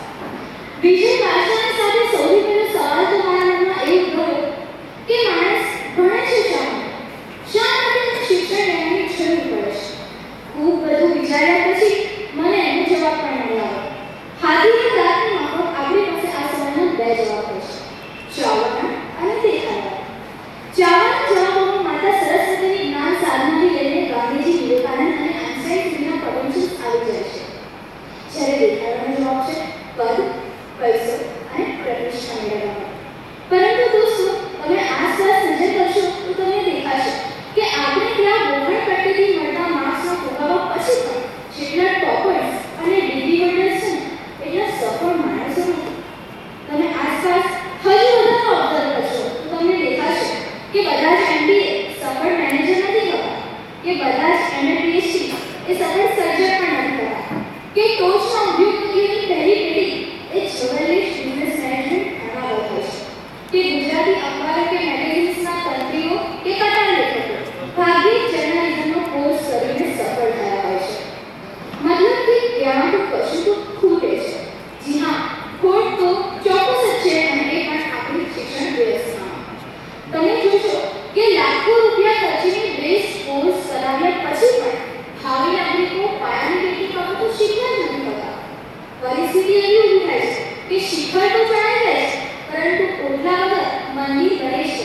વિષય ભાષાની સાથે સૌથી પહેલો સવાલ તો મારા મનમાં એ ઉદ્ભવ્યો કે માણસ ભણે છે શા માટે? શા માટે શિક્ષણ લેવાની જરૂર પડે છે? ખૂબ બધું વિચાર્યા પછી મને એનો જવાબ પણ મળ્યો. હાથીની દાંતની માફક આપણી પાસે આ સવાલના બે જવાબ હોય છે, ચાવવાના અને દેખાડવાના. ચાવવાના જવાબોમાં માતા સરસ્વતીની જ્ઞાન સાધનાથી લઈને ગાંધીજી, વિવેકાનંદ અને આઈન્સ્ટાઈન સુધીના પ્રપંચો આવી જાય છે. જ્યારે દેખાડવાનો જવાબ છે પદ, પૈસો અને પ્રતિષ્ઠા મેળવવાનો. પરંતુ દોસ્તો, તમે આસપાસ નજર કરશો તો તમને દેખાશે કે આપણે ત્યાં ગોઠણ પટ્ટીથી મળતા માર્ક્સના ફુગાવા પછી પણ જેટલા ટોપર્સ અને ડિગ્રી હોલ્ડર્સ છે એટલા સફળ માણસો નથી. તમે આસપાસ હજુ વધારે ઓબ્ઝર્વ કરશો તો તમને દેખાશે કે બધા જ એમબીએ સફળ મેનેજર નથી થતા, કે બધા જ એમએ પીએચડી એ સફળ સર્જન પણ નથી થતા, કે ટોચના ઉદ્યોગપતિઓની પહેલી પેઢી એ જર્નલિસ્ટ, બિઝનેસ મેનેજમેન્ટ ભણવા હોય છે, કે ગુજરાતી અખબારો કે મેગેઝિન્સના તંત્રીઓ કે કથા લેખકો ભાગ્યે જર્નલિઝમનો કોર્સ કરીને સફળ થયા હોય છે. મતલબ કે ત્યાં તો કશું તો ખૂટે છે. જી હા, ખોટ તો ચોક્કસ જ છે અને એ પણ આપણી શિક્ષણ વ્યવસ્થામાં. તમે જોશો કે લાખો રૂપિયા ખર્ચીને બેસ્ટ કોર્સ કરાવ્યા પછી પણ ભાવિ નાગરિકો પાયાની કેટલીક બાબતો શીખવા જ નથી થતા. પરિસ્થિતિ એવી ઊભી થાય છે કે શિખર તો ચડાઈ જાય છે પરંતુ ઓટલા વગર મંદી રહે છે.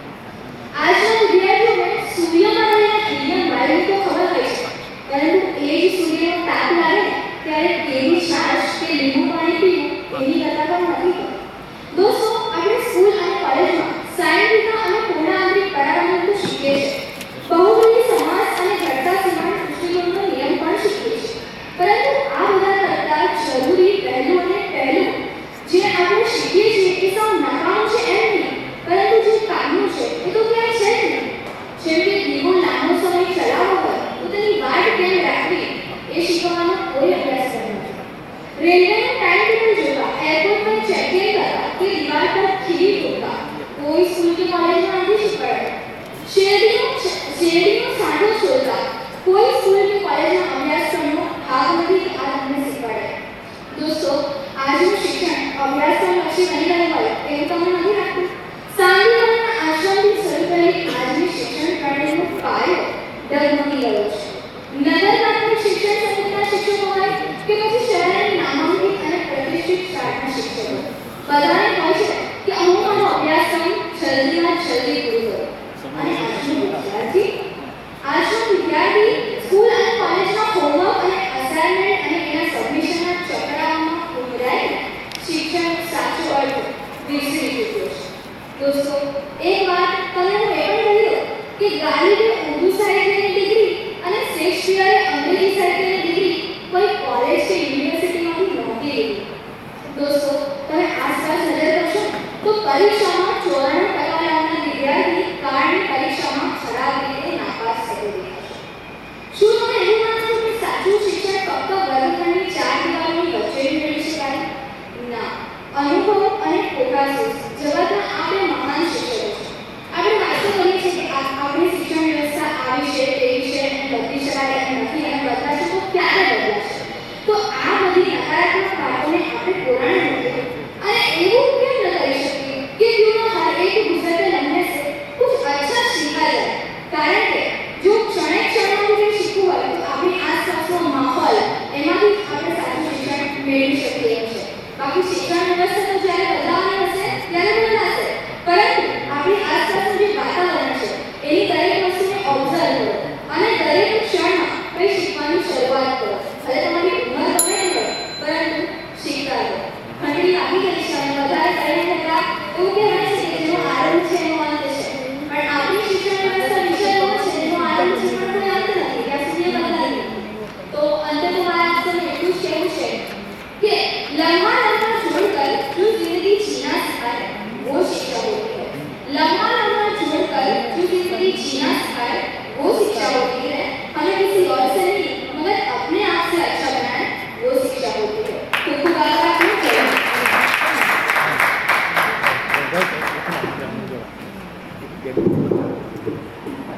આજના વિદ્યાર્થીઓને સૂર્યમાં રહેલા હિલિયમ વાયુની તો ખબર હોય છે, પરંતુ એ જ સૂર્યનો તાપ લાગે ત્યારે કેવી છાશ કે લીંબુ પાણી પીવું એની કલ્પના પણ નથી થતી. દોસ્તો, આપણે સ્કૂલ અને કોલેજમાં સાયન્ટિફિક અને પૂર્ણ આંતરિક પરાવર્તન તો શીખીએ છીએ, બહુવિધ સમાસ અને ઘટતા સમાન દૃષ્ટિકોણનો નિયમ પણ શીખીએ છીએ. પરંતુ આ બધા કરતાં જરૂરી પહેલું અને પહેલું જે આપણે શીખીએ છીએ એ સૌ નકામું છે એમ નહીં, પરંતુ જે કામનું છે એ તો ક્યાંય છે જ નહીં. જેમ કે દીવો લાંબો સમય ચલાવવો હોય તો તેની વાટ કેમ રાખવી એ શીખવાનો કોઈ અભ્યાસ નથી. રેલવેનું ટાઈમ ટેબલ જોવા, એરપોર્ટ પર ચેક ઇન કરવા કે દિવાલ પર ખીલી ઠોકવા કોઈ સ્કૂલ કે કોલેજમાં નથી શીખવાડે. શેરડીનો શેરડીનો સાંધો શોધવા કોઈ સ્કૂલ કે કોલેજના અભ્યાસક્રમનો ભાગ નથી આ તમને શીખવાડે. દોસ્તો, આજનું શિક્ષણ અભ્યાસક્રમ લક્ષી બની ગયું હોય એવું તમને નથી લાગતું? સાંદીપનાના આશ્રમથી શરૂ થયેલી આજની શિક્ષણ પ્રણાલીનો પાયો ડગમગી ગયો છે. નગર પ્રાથમિક શિક્ષણ સમિતિના શિક્ષકો હોય કે પછી શહેરની નામાંકિત અને પ્રતિષ્ઠિત શાળાના શિક્ષકો, બધાને હોય છે કે અમુક મારો અભ્યાસક્રમ જલ્દીમાં જલ્દી પૂરો કરો. અને આજનો વિદ્યાર્થી આજનો વિદ્યાર્થી સ્કૂલ અને કોલેજના હોમવર્ક અને અસાઇનમેન્ટ અને એના સબમિશનના ચક્રાઓમાં ઉભરાઈને શિક્ષણ સાચો અર્થ વિસરી ચૂક્યો છે. દોસ્તો, એક વાત તમને હું એ પણ કહી દઉં કે ગાલિલે ઉર્દુ સાહિત્યની ડિગ્રી અને શેક્સપિયરે અંગ્રેજી સાહિત્યની ડિગ્રી કોઈ કોલેજ કે યુનિવર્સિટીમાંથી નહોતી લીધી. દોસ્તો, તમે આસપાસ નજર કરશો તો પરીક્ષામાં ચોરાણું ટકા લાવનાર વિદ્યાર્થી કાળની પરીક્ષામાં ખરાબ રીતે નાપાસ થતો દેખાશે. શું તમે એવું માનો છો કે સાચું શિક્ષણ ફક્ત વર્ગખંડની ચાર દિવાલોની વચ્ચે મેળવી શકાય? ના. અનુભવ અને પ્રોગ્રેસિવ જગતના આપણે મહાન શિક્ષકો છે. આપણે વાતો કરીએ છીએ કે આપણી શિક્ષણ વ્યવસ્થા આવી છે, તેવી છે અને બદલી શકાય અને નથી અને બદલાશે તો ક્યારે બદલાશે? તો આ બધી નકારાત્મક વાતોને આપણે પુરાણ મૂકીએ અને એવું કેમ ન કરી શકીએ કે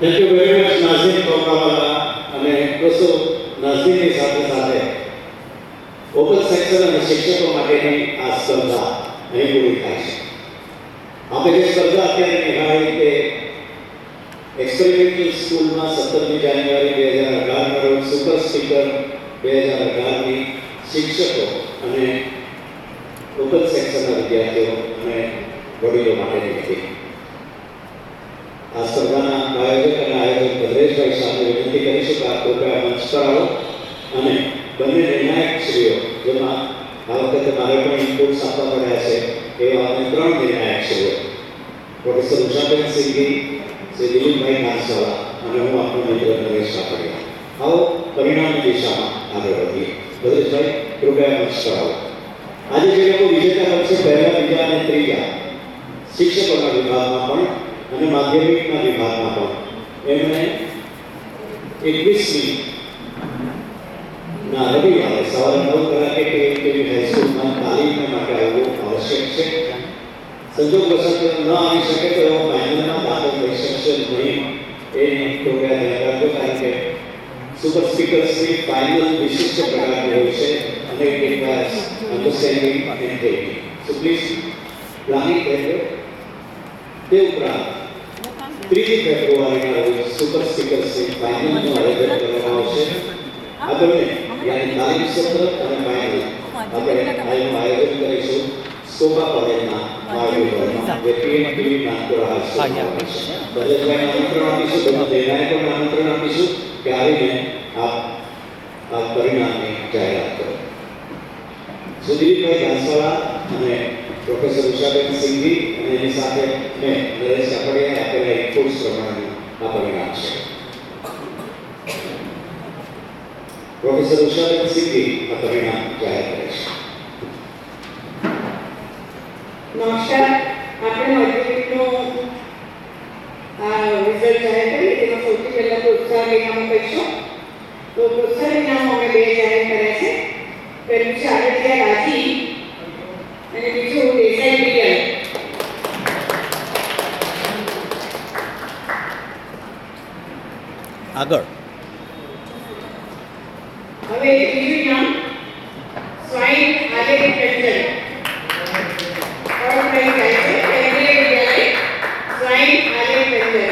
thank you very much Nazneen Kokawala. અને દોસ્તો, નાઝીનની સાથે સાથે ઓપન સેક્શન અને શિક્ષકો માટેની આ સ્પર્ધા અહીં પૂરી થાય છે. આપણે જે સ્પર્ધા અત્યારે નિહાળી કે એક્સપેરિમેન્ટલ સ્કૂલમાં સત્તરમી જાન્યુઆરી બે હજાર અઢારના રોજ સુપર સ્પીકર બે હજાર અઢારની શિક્ષકો અને ઓપન સેક્શનના વિદ્યાર્થીઓ અને વડીલો માટેની હતી. આ સ્પર્ધાના આયોજક અને આયોજક ભદ્રેશભાઈ સાથે વિનંતી કરીશું કે આપ કૃપયા મંચ પર આવો અને બંને નિર્ણાયક શ્રીઓ, જેમાં આ વખતે મારે પણ ઇનપુટ્સ આપવા પડ્યા છે, એવા અમે ત્રણ નિર્ણાયક શ્રીઓ, પ્રોફેસર ઉષાબેન સિંઘી, શ્રી દિલીપભાઈ કાંસાળા અને હું આપનો મિત્ર નરેશ કાપડિયા. આવો પરિણામની દિશામાં આગળ વધીએ. ભદ્રેશભાઈ, કૃપયા મંચ પર આવો. આજે જે લોકો વિજેતા બનશે, પહેલા, બીજા અને ત્રીજા શિક્ષકોના વિભાગમાં પણ અને માધ્યમિકના વિભાગમાં પણ, એમને એકવીસમી ના રવિવારે સવારે નવ કલાકે કેવી હાઈસ્કૂલમાં તાલીમ માટે આવવું આવશ્યક છે. સંજોગ વશત ન આવી શકે તો એવો ફાઇનલમાં દાખલ થઈ શકશે નહીં. એ કૃપયા ધ્યાન રાખજો, કારણ કે સુપર સ્પીકર્સની ફાઇનલ વિશિષ્ટ પ્રકારની હોય છે અને it requires understanding and training. So please planning કરજો. તે ઉપરાંત ત્રીજી ફેબ્રુઆરીના રોજ સુપર સ્પીકર્સની ફાઇનલનું આયોજન કરવામાં આવશે. આ બંને યાની તાલીમ સત્ર અને ફાઇનલ આપણે આનું આયોજન કરીશું સ્કોપા કોલેજના માળવીમાં, જે પીએનપી નાગપુરા હાઈસ્કૂલમાં છે. ભદ્રેશભાઈને આમંત્રણ આપીશું, બધા નિર્ણાયકોને આમંત્રણ આપીશું કે આવીને આપ આ પરિણામની જાહેરાત કરો. દિલીપભાઈ કાંસાળા અને પ્રોફેસર ઉષાબેન સિંઘી અને એની સાથે મેં નરેશ કાપડિયાએ આપેલા ઇનપુટ્સ પ્રમાણે આ પરિણામ છે. પ્રોફેસર ઉષાબેન સિંઘી આ પરિણામ જાહેર કરે છે. નમસ્કાર. આપણે માધ્યમિકનું આ રિઝલ્ટ જાહેર કરી, તેમાં સૌથી પહેલાં પ્રોત્સાહન ઇનામો કહીશું. તો પ્રોત્સાહન ઇનામો અમે બે જાહેર કર્યા છે. પહેલું છે આદિત્ય રાજી અને બીજું દેસાઈ પ્રિયલ. આગળ હવે ત્રીજું નામ સ્વાઈન આલેખ પેન્શન. और कई जाए केंद्रीय विद्यालय स्वाइन आलेख पेंशन.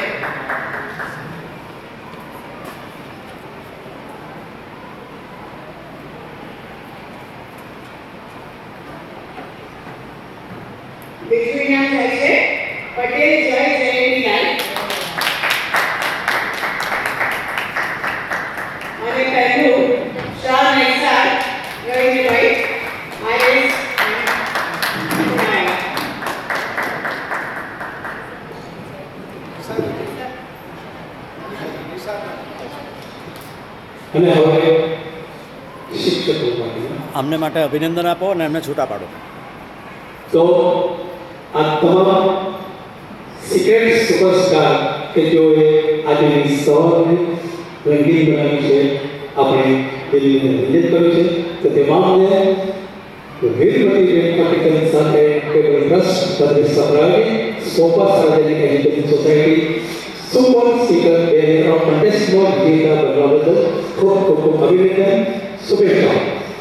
બીજું નામ થાય છે પટેલ જય જયંતીલાલ અને પહેલું શાહ નૈસાર રવિભાઈ આઈએસ. અને હવે શિક્ષકો માટે અમને માટે અભિનંદન આપો અને એમને છૂટા પાડો. તો આ તમામ સિક્રેટ સુપરસ્ટાર કે જેઓએ આજની સવારને રંગીન બનાવી છે, આપણે દિલ્હીને વિઝિટ કર્યું છે, તો તમામને વીરમતીબેન પટેલ સાથે ટેબલ ટ્રસ્ટ સર્વિસ સપ્લાયની સોપા સાર્વજનિક એજ્યુકેશન સોસાયટી સુપર સ્પીકર બે હજાર કોન્ટેસ્ટમાં વિજેતા બનવા બદલ ખૂબ ખૂબ ખૂબ અભિનંદન, શુભેચ્છાઓ.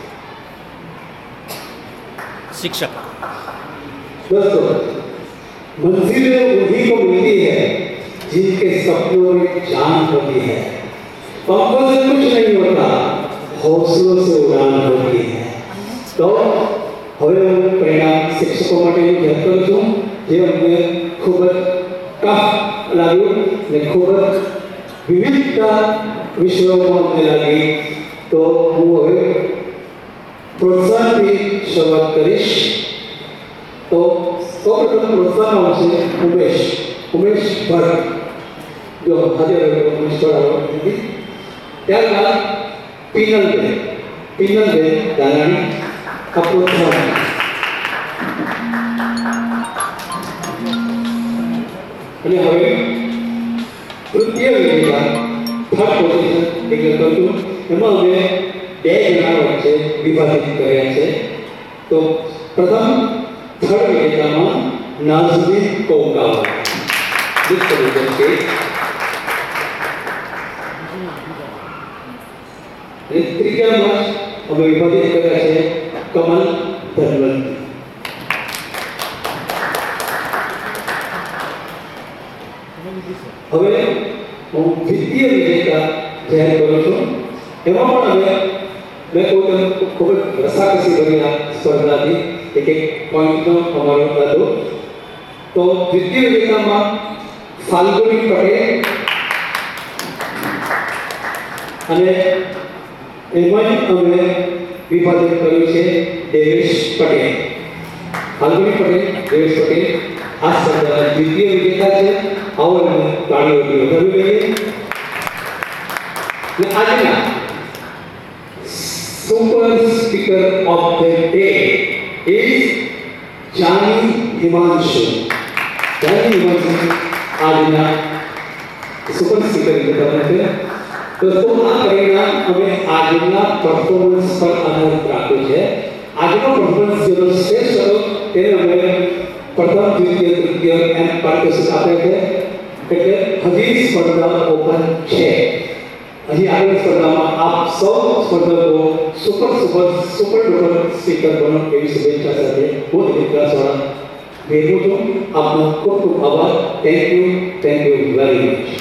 શિક્ષક दोस्तों, मंजिलें उन्हीं को मिलती है जिनके सपनों में जान होती है. पंखों से कुछ नहीं होता, हौसलों से उड़ान होती है. तो હવે હું પરિણામ શિક્ષકો માટેની વાત કરું છું, જે અમને ખૂબ જ ટફ લાગ્યું અને ખૂબ જ વિવિધતા વિષયોમાં અમને લાગી. તો હું હવે પ્રોત્સાહનથી શરૂઆત કરીશ. તો સૌપ્રથમ પ્રોત્સાહન આવશે ઉમેશ ઉમેશ ભટ્ટ. જો હાજર ઉમેશ ભટ્ટ. ત્યારબાદ પિનલબેન પિનલબેન દાનાણી આ પ્રોત્સાહન. અને હવે તૃતીય વિજેતા થર્ડ પોઝિશન ડિક્લેર કરું છું. એમાં અમે બે જણા વચ્ચે વિભાજિત કર્યા છે. તો પ્રથમ થર્ડ વિજેતામાં નાઝમીન કોકાવા. અને ત્રીજામાં અમે વિભાજિત કર્યા છે કમલ ધનવંત. હવે હું દ્વિતીય વિજેતા જાહેર કરું છું. એમાં પણ હવે મેં કોઈ ખૂબ જ રસાકસી ભરી આ સ્પર્ધાથી એક એક પોઈન્ટનો અમારો હતો. તો દ્વિતીય વિજેતામાં ફાલ્ગુની પટેલ અને એમાં અમે વિભાજન કર્યું છે દેવેશ પટેલ. ફાલ્ગુની પટેલ, દેવેશ પટેલ આ સ્પર્ધાના દ્વિતીય વિજેતા છે. આવો અને તાળીઓથી વધાવી લઈએ. અને આજના super speaker of the day is Jani Himanshu. Jani Himanshu આજના સુપર સ્પીકર વિજેતા છે. દોસ્તો, આ પરિણામ અમે આજના પરફોર્મન્સ પર આધારિત રાખ્યું છે. આજનો પરફોર્મન્સ જેનો શ્રેષ્ઠ હતો તેને અમે પ્રથમ, દ્વિતીય, તૃતીય એમ પારિતોષિક આપે છે. એટલે હજી સ્પર્ધા ઓપન છે. હજી આગળ સ્પર્ધામાં આપ સૌ સ્પર્ધકો super super super duper speaker બનો એવી શુભેચ્છા સાથે હું વિકાસવાળા ભેગું છું. આપનો ખૂબ ખૂબ આભાર. Thank you thank you very much.